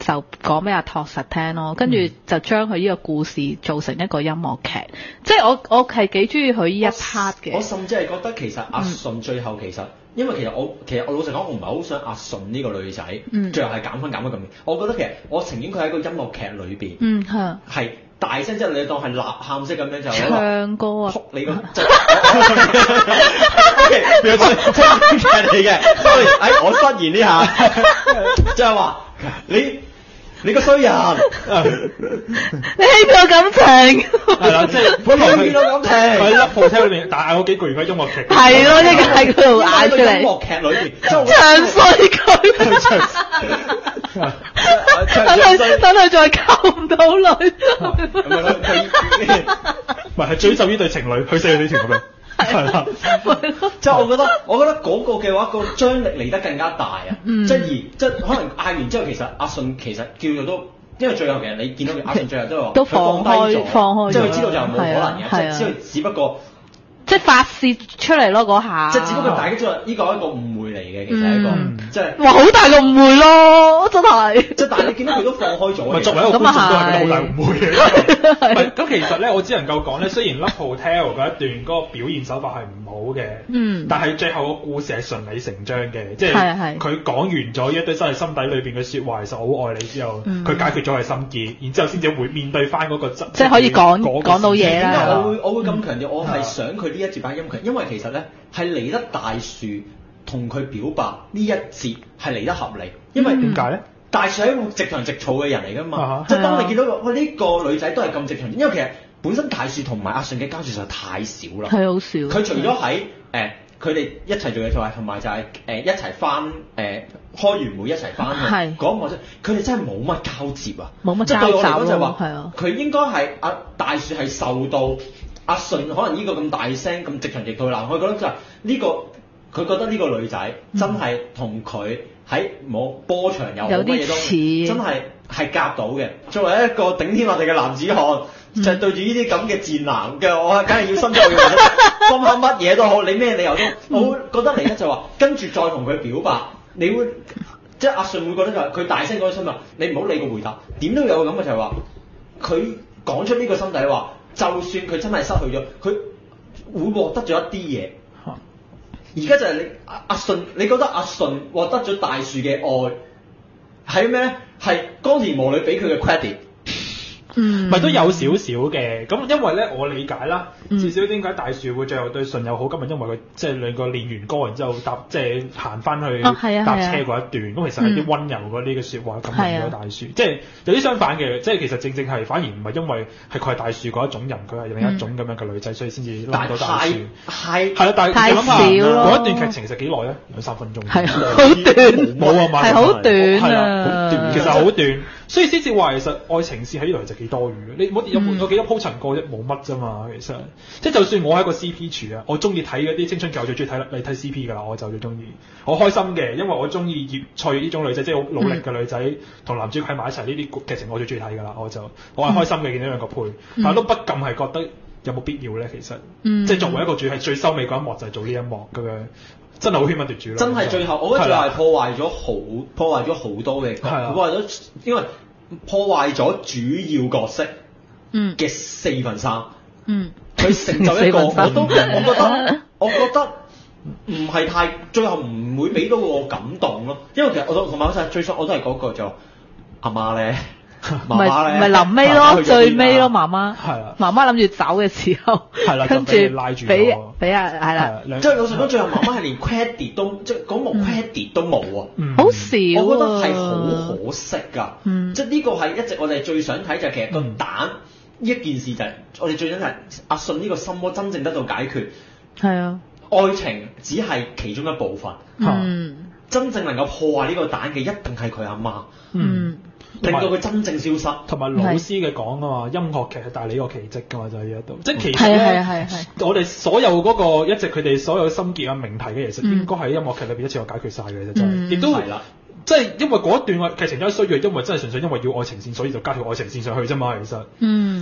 Speaker 3: 就講俾阿拓實聽咯，跟住就將佢呢個故事做成一個音樂劇。嗯、即係我我係幾中意佢呢一 part 嘅。
Speaker 1: 我甚至係覺得其實阿信最後其實。嗯因為其實我其實我老實講，我唔係好想阿信呢個女仔，嗯、最後係減分減得咁。我覺得其實我情願佢喺個音樂劇裏邊，嗯係，係大聲即係你當係吶喊式咁樣就
Speaker 3: 唱歌啊，
Speaker 1: 撲你個，OK， 變咗音劇嚟嘅。sorry，哎，我失言呢下，即係話你。你個衰人，
Speaker 3: 你欺騙我感情，
Speaker 2: 係啦，即係
Speaker 1: 佢欺騙我感情。
Speaker 2: 喺Love Hotel裏面大嗌嗰幾句，而家音樂劇
Speaker 3: 係咯，一個喺嗰度嗌出嚟。
Speaker 1: 音樂劇裏邊
Speaker 3: 唱衰佢，等佢等佢再溝唔到女。
Speaker 2: 唔係係追咒呢對情侶，去死佢呢條咁樣。係啦，
Speaker 1: 即係我覺得，我覺得嗰個嘅話個張力嚟得更加大啊！嗯、即係而即係可能嗌完之後，其實阿信其實叫做都，因為最後其實你見到阿信最後都話
Speaker 3: 都放開咗，放開，
Speaker 1: 即係佢知道就冇可能嘅，即係只係只不過。
Speaker 3: 即係發泄出嚟咯嗰下，
Speaker 1: 即係只不過大家知道呢個係一個誤會嚟嘅，其實係一個即係
Speaker 3: 哇好大個誤會咯，真係。
Speaker 1: 即係但係你見到佢都放開咗。
Speaker 2: 唔係作為一個觀眾都係覺得好大誤會嘅。唔係咁其實咧，我只能夠講咧，雖然 Love Hotel 嗰一段嗰個表現手法係唔好嘅，嗯，但係最後個故事係順理成章嘅，即係佢講完咗一堆真係心底裏邊嘅説話，其實我好愛你之後，佢解決咗佢心結，然之後先至會面對翻嗰個真，
Speaker 3: 即係可以講講到嘢啦。
Speaker 1: 點解我會我會咁強調？我係想佢呢一節版音劇，因為其實咧係嚟得大樹同佢表白呢一節係嚟得合理，因為
Speaker 2: 點解咧？
Speaker 1: 大樹係一個直腸直肚嘅人嚟㗎嘛，即係、uh huh. 當你見到喂呢、這個女仔都係咁直腸，因為其實本身大樹同埋阿信嘅交涉實在太少啦，
Speaker 3: 係好少。
Speaker 1: 佢除咗喺誒佢哋一齊做嘢做同埋就係、是、誒、呃、一齊翻誒開完會一齊翻嘅嗰一幕啫，佢哋真係冇乜交接啊，冇乜交集咯。即係對我嚟講就係話，佢應該係阿大樹係受到。阿信可能呢個咁大聲咁直腸直肚鬧，佢覺得就係呢個，佢覺得呢個女仔真係同佢喺冇波場有冇乜嘢都真係係夾到嘅。作為一個頂天立地嘅男子漢，嗯、就係對住呢啲咁嘅賤男嘅，我梗係要心照嘅，心諗乜嘢都好，你咩理由都，我會覺得嚟咧就話跟住再同佢表白，你會即係阿信會覺得就係佢大聲嗰啲心啊，你唔好理個回答，點都有個咁嘅就係話佢講出呢個心底話。就算佢真係失去咗，佢會獲得咗一啲嘢。而家就係你阿阿信，你覺得阿信獲得咗大樹嘅愛係咩咧？係江田無女俾佢嘅 credit。
Speaker 2: 嗯，咪都有少少嘅，咁因為咧我理解啦，至少點解大樹會最後對信有好，今日因為佢即係兩個練完歌，然之後搭即係行翻去搭車嗰一段，咁其實係啲溫柔嗰啲嘅説話感動咗大樹，即係有啲相反嘅，即係其實正正係反而唔係因為係佢係大樹嗰一種人，佢係另一種咁樣嘅女仔，所以先至拉到大樹。係係啦，但係你諗下嗰一段劇情其實幾耐咧？兩三分鐘。係好短，冇啊，係好短啊，其實好短，所以先至話其實愛情線喺呢度就幾多餘嘅，你冇有冇有幾多鋪陳過啫？冇乜啫嘛，其實即係就算我係一個 C P 廚啊，我中意睇嗰啲青春劇，我最中意睇你睇 C P 㗎啦，我就最中意，我開心嘅，因為我中意葉翠呢種女仔，即係好努力嘅女仔，同男主角喺埋一齊呢啲劇情我最中意睇㗎啦，我就我係開心嘅見到兩個配，但係都不禁係覺得有冇必要咧？其實，嗯、即係作為一個主係最收尾嗰一幕就係做呢一幕咁樣，真係好喧賓奪主咯。真係最後，我覺得最後係破壞咗好破壞咗好多嘅，破壞咗因為。破壞咗主要角色嘅四分三，嗯，佢成就一個我都我覺得我覺得唔係太最後唔會俾到我感動咯，因為其實我同埋嗰陣最初我都係嗰個就阿媽咧，媽媽咧，唔係臨尾咯，最尾咯，媽媽係啦，媽媽諗住走嘅時候，係啦，跟住拉住俾俾啊係啦，即係老實講，最後媽媽係連 credit 都即係嗰幕 credit 都冇啊，好少，我覺得係好可惜㗎，即係呢個係一直我哋最想睇就係其實個蛋呢一件事就係我哋最想係阿信呢個心魔真正得到解決，係啊，愛情只係其中一部分，嗯，真正能夠破壞呢個蛋嘅一定係佢阿媽，嗯。令到佢真正消失，同埋老師嘅講啊嘛，音樂劇係帶嚟一個奇蹟㗎嘛，就係呢一度。即係其實咧，我哋所有嗰個一直佢哋所有心結啊、命題嘅，其實應該喺音樂劇裏邊一次過解決晒嘅啫，真係。亦都係啦，即係因為嗰一段劇情都需要，因為真係純粹因為要愛情線，所以就加條愛情線上去啫嘛，其實。嗯。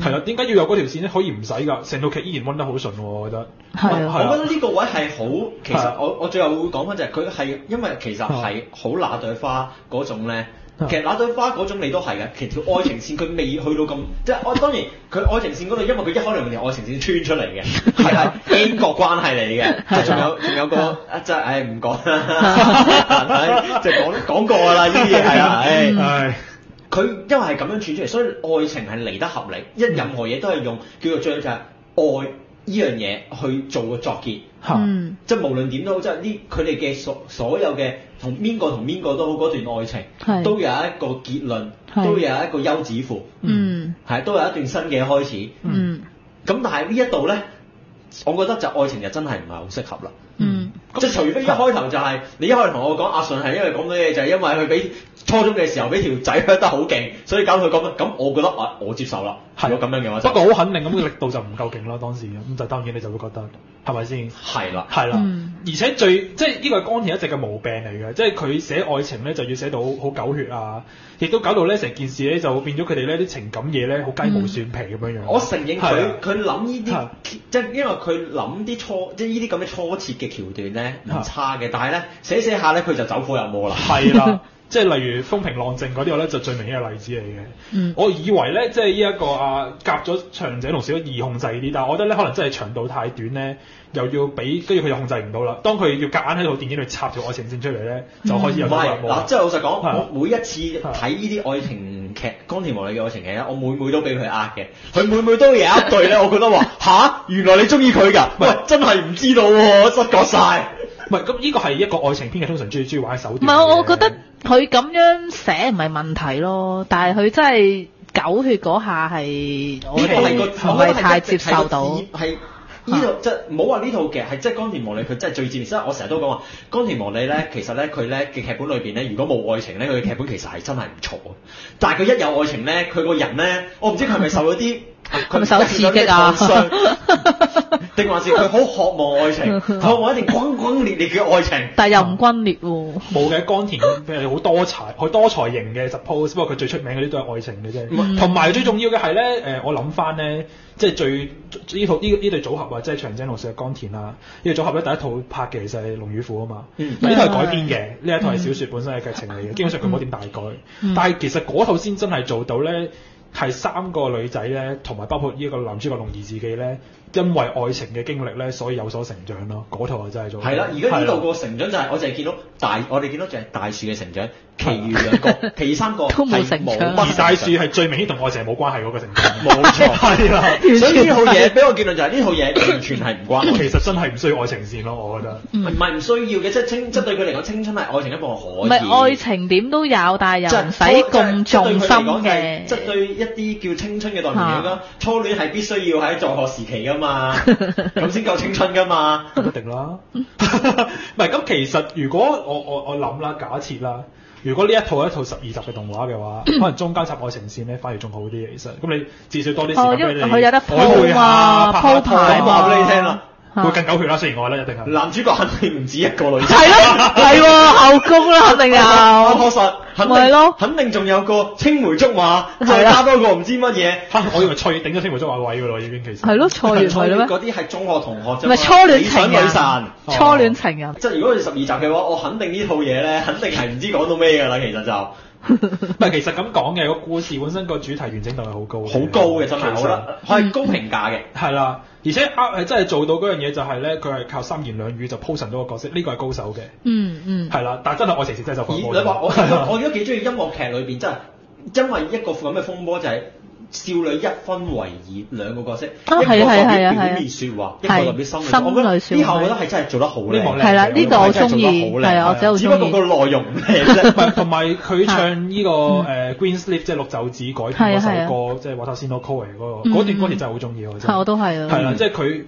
Speaker 2: 係啦，點解要有嗰條線咧？可以唔使㗎，成套劇依然溫得好順喎，我覺得。
Speaker 3: 係
Speaker 1: 啊，我覺得呢個位係好，其實我我最後會講翻就係佢係因為其實係好那朵花嗰種咧。其實那朵花嗰種你都係嘅，其實條愛情線佢未去到咁，即係我當然佢愛情線嗰度，因為佢一開兩條愛情線穿出嚟嘅，係係 N 個關係嚟嘅，即係仲有仲有個即係唉唔講啦，即係講講過㗎啦呢啲嘢係啊，唉，佢因為係咁樣串出嚟，所以愛情係嚟得合理，一任何嘢都係用叫做將就係愛呢樣嘢去做個作結。嗯，即係無論點都好，即係呢佢哋嘅所所有嘅同邊個同邊個都好嗰段愛情，都有一個結論，都有一個休止符，嗯，係都有一段新嘅開始，嗯，咁但係呢一度咧，我覺得就愛情就真係唔係好適合啦，嗯，即係除非一開頭就係、是、你一開頭同我講阿順係因為講到嘢就係、是、因為佢俾初中嘅時候俾條仔 hurt 得好勁，所以搞到佢咁，咁我覺得啊我接受啦，如果咁樣嘅話，
Speaker 2: 不過好肯定咁嘅力度就唔夠勁咯，當時咁就當然你就會覺得係咪先？
Speaker 1: 係啦，
Speaker 2: 係啦，嗯、而且最即係呢個係岡田一直嘅毛病嚟嘅，即係佢寫愛情咧就要寫到好狗血啊，亦都搞到咧成件事咧就變咗佢哋咧啲情感嘢咧好雞毛蒜皮咁樣樣。
Speaker 1: 我承認佢佢諗呢啲，即係因為佢諗啲初即係呢啲咁嘅初設嘅橋段咧唔差嘅，但係咧寫寫下咧佢就走火入魔啦。
Speaker 2: 係啦。即係例如風平浪靜嗰啲，我咧就最明顯嘅例子嚟嘅。嗯、我以為咧，即係呢一個啊夾咗長井同小易控制啲，但係我覺得咧可能真係長度太短咧，又要俾跟住佢又控制唔到啦。當佢要夾硬喺套電影度插條愛情線出嚟咧，就開始有啲冇。嗱，即係老實講，的我每一次睇呢啲愛情劇，岡田磨里嘅愛情劇咧，我每每都俾佢呃嘅。佢每每都有一句咧，我覺得話吓，原來你中意佢㗎？喂，真係唔知道喎，失覺晒。 唔係，咁呢個係一個愛情片嘅通常中意中意玩手段。
Speaker 3: 唔係，我覺得佢咁樣寫唔係問題咯，但係佢真係狗血嗰下係我哋唔係太接受到。
Speaker 1: 係呢套即係唔好話呢套劇係即係岡田磨里佢真係最賤，所以我成日都講話岡田磨里咧，其實咧佢咧嘅劇本裏邊咧，如果冇愛情咧，佢嘅劇本其實係真係唔錯。但係佢一有愛情咧，佢個人咧，我唔知佢係咪受咗啲。
Speaker 3: 佢咪受咗刺激啊？
Speaker 1: 定還是佢好渴望愛情，渴望一定轟轟烈烈嘅愛情，
Speaker 3: 但係又唔轟烈喎。
Speaker 2: 冇嘅，岡田佢係好多才，好多才型嘅 suppose，不過佢最出名嗰啲都係愛情嘅啫。同埋、嗯、最重要嘅係咧，誒我諗翻咧，即係最呢套呢呢對組合啊，即係長井龍樹嘅岡田啊，呢對組合咧第一套拍嘅其實係龍與虎啊嘛，呢、嗯、套係改編嘅，呢、嗯、一套係小説本身嘅劇情嚟嘅，基本上佢冇點大改，嗯、但係其實嗰套先真係做到咧。係三個女仔咧，同埋包括呢個男主角龍二自己咧，因為愛情嘅經歷咧，所以有所成長咯。嗰套就真係做。係啦，而家呢度個成長就係、是、我淨係見到大，我哋見到就係大樹嘅成長，其餘兩個，其餘三個
Speaker 3: 都冇成長。
Speaker 2: 而大樹係最明顯同愛情冇關係嗰個成長。
Speaker 1: 冇錯，係啦。所以呢套嘢俾我結論就係呢套嘢完全係唔關。
Speaker 2: 其實真係唔需要愛情線咯，我覺得。
Speaker 1: 唔係唔需要嘅，即係青，即係對佢嚟講，青春係愛情一部分可以。
Speaker 3: 唔係愛情點都有，但係又唔使咁重心嘅。
Speaker 1: 即係對一啲叫青春嘅代名詞啦，初戀係必須要喺在學時期㗎嘛，咁先夠青春㗎嘛。
Speaker 2: 一定啦。唔係咁，其實如果我我我諗啦，假設啦，如果呢一套係一套十二集嘅動畫嘅話，可能中間插愛情線咧，反而仲好啲嘅。其實咁你至少多啲時間俾你，
Speaker 3: 佢有得鋪啊，鋪排啊，
Speaker 1: 話俾你聽啦。
Speaker 2: 會更狗血啦，雖然我覺得一定係。
Speaker 1: 男主角肯定唔止一個女仔。
Speaker 3: 係咯，係喎，後宮啦，肯定有。
Speaker 1: 確實，肯定。係咯。肯定仲有個青梅竹馬，再加多個唔知乜嘢。
Speaker 2: 嚇！我以為蔡月頂咗青梅竹馬位㗎咯，已經其實。
Speaker 3: 係咯，蔡月係咩？
Speaker 1: 嗰啲係中學同學啫。
Speaker 3: 唔係初戀情人。
Speaker 1: 女神。
Speaker 3: 初戀情人。
Speaker 1: 即係如果佢十二集嘅話，我肯定呢套嘢咧，肯定係唔知講到咩㗎啦，其實就。
Speaker 2: 唔係，其實咁講嘅個故事本身個主題完整度係好高，
Speaker 1: 好高嘅真係，我覺得係高評價嘅。
Speaker 2: 係啦，而且呃係真係做到嗰樣嘢就係咧，佢係靠三言兩語就鋪陳到個角色，呢個係高手嘅。嗯嗯。係啦，但係真係愛情線真係就風波。
Speaker 1: 你話我我而家幾中意音樂劇裏邊真係，因為一個咁嘅風波就係。少女一分為二，兩個角色，一個代表表面説話，一個代表心裏。我覺得呢下我覺得係真係做得好靚。
Speaker 3: 係啦，呢個我中意。係啊，我真係好中意。
Speaker 1: 只不過個內容唔靚啫。
Speaker 2: 同埋佢唱呢個誒 Green Sleeve 即係綠袖子改編嗰首歌，即係 Watashi no Koe 嗰個嗰段歌詞真係好中意我真係。
Speaker 3: 我都係啊。
Speaker 2: 係啦，即係佢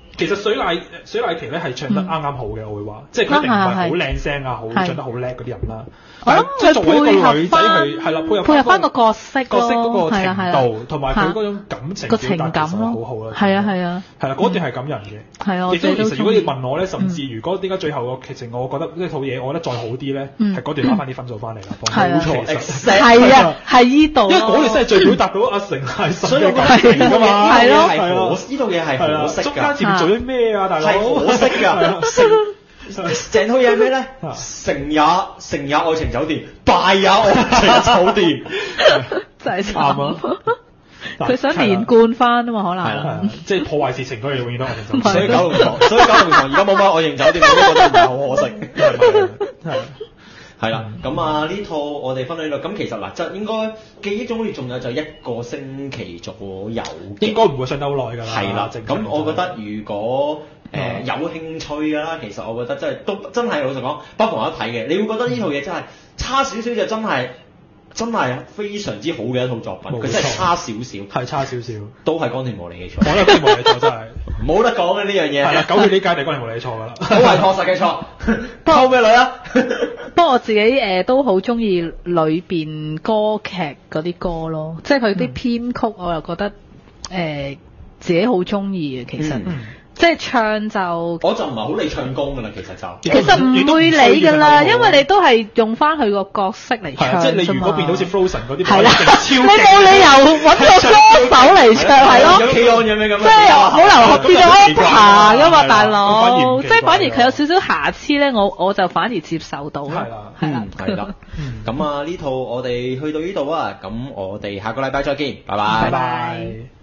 Speaker 2: 其實水瀨水瀨琪咧係唱得啱啱好嘅，我會話，即係佢一定唔係好靚聲啊，好唱得好叻嗰啲人啦。
Speaker 3: 我諗
Speaker 2: 即係作為一個女仔去係啦，配合
Speaker 3: 配合翻個角色
Speaker 2: 角色嗰個程度，同埋佢嗰種感情
Speaker 3: 個情感咯，
Speaker 2: 好好啦。
Speaker 3: 係啊係啊，
Speaker 2: 係啦，嗰段係感人嘅。
Speaker 3: 係啊，
Speaker 2: 亦都其實如果你問我咧，甚至如果點解最後個劇情，我覺得呢套嘢我覺得再好啲咧，係嗰段攞翻啲分數翻嚟啦。冇錯，
Speaker 3: 係啊，係依度。
Speaker 2: 因為嗰段先係最表達到阿成係神嘅感情㗎嘛。
Speaker 3: 係咯，
Speaker 1: 係咯，呢套嘢係可惜㗎。
Speaker 2: 中間前做啲咩啊，大佬？
Speaker 1: 係可惜㗎。成套嘢係咩咧？成也成也愛情酒店，敗也愛情酒店，
Speaker 3: 真係慘啊！佢想連貫翻啊嘛，可能係
Speaker 2: 啦，即係破壞事情嗰樣永遠都愛情酒店。
Speaker 1: 所以九龍塘，所以九龍塘而家冇乜愛情酒店，我都覺得唔係好可惜。係係啦，咁啊呢套我哋分享呢度，咁其實嗱，就應該記憶中好似仲有就一個星期左右，
Speaker 2: 應該唔會上得好耐㗎啦。
Speaker 1: 係啦，咁我覺得如果誒、呃、有興趣㗎啦，其實我覺得真係都真係老實講，不妨一睇嘅。你會覺得呢套嘢真係差少少就真係真係非常之好嘅一套作品，佢真係差少少，
Speaker 2: 係差少少，
Speaker 1: 都係岡田磨理嘅錯。
Speaker 2: 講得岡田磨理錯真係冇
Speaker 1: 得講嘅呢樣嘢。
Speaker 2: 係啦，九月呢屆就岡田磨理錯㗎啦，
Speaker 1: 都係確實嘅錯。溝咩女啊？
Speaker 3: 不過我自己誒、呃、都好中意裏邊歌劇嗰啲歌咯，即係佢啲編曲我又覺得誒、呃、自己好中意嘅其實。嗯即係唱就，
Speaker 1: 我就唔係好理唱功㗎啦，其實就。
Speaker 3: 其實唔會理㗎啦，因為你都係用翻佢個角色嚟唱。
Speaker 2: 即係你如果變到好似 Frozen 嗰啲，
Speaker 3: 係啦，你冇理由揾個歌手嚟唱係咯。
Speaker 1: 有 K-on 咁樣咁。
Speaker 3: 即係好流學變咗 opera 㗎嘛，大佬。即係反而佢有少少瑕疵咧，我我就反而接受到。係
Speaker 2: 啦，
Speaker 3: 係啦，
Speaker 1: 係啦。咁啊，呢套我哋去到呢度啊，咁我哋下個禮拜再見，拜拜。
Speaker 3: 拜拜。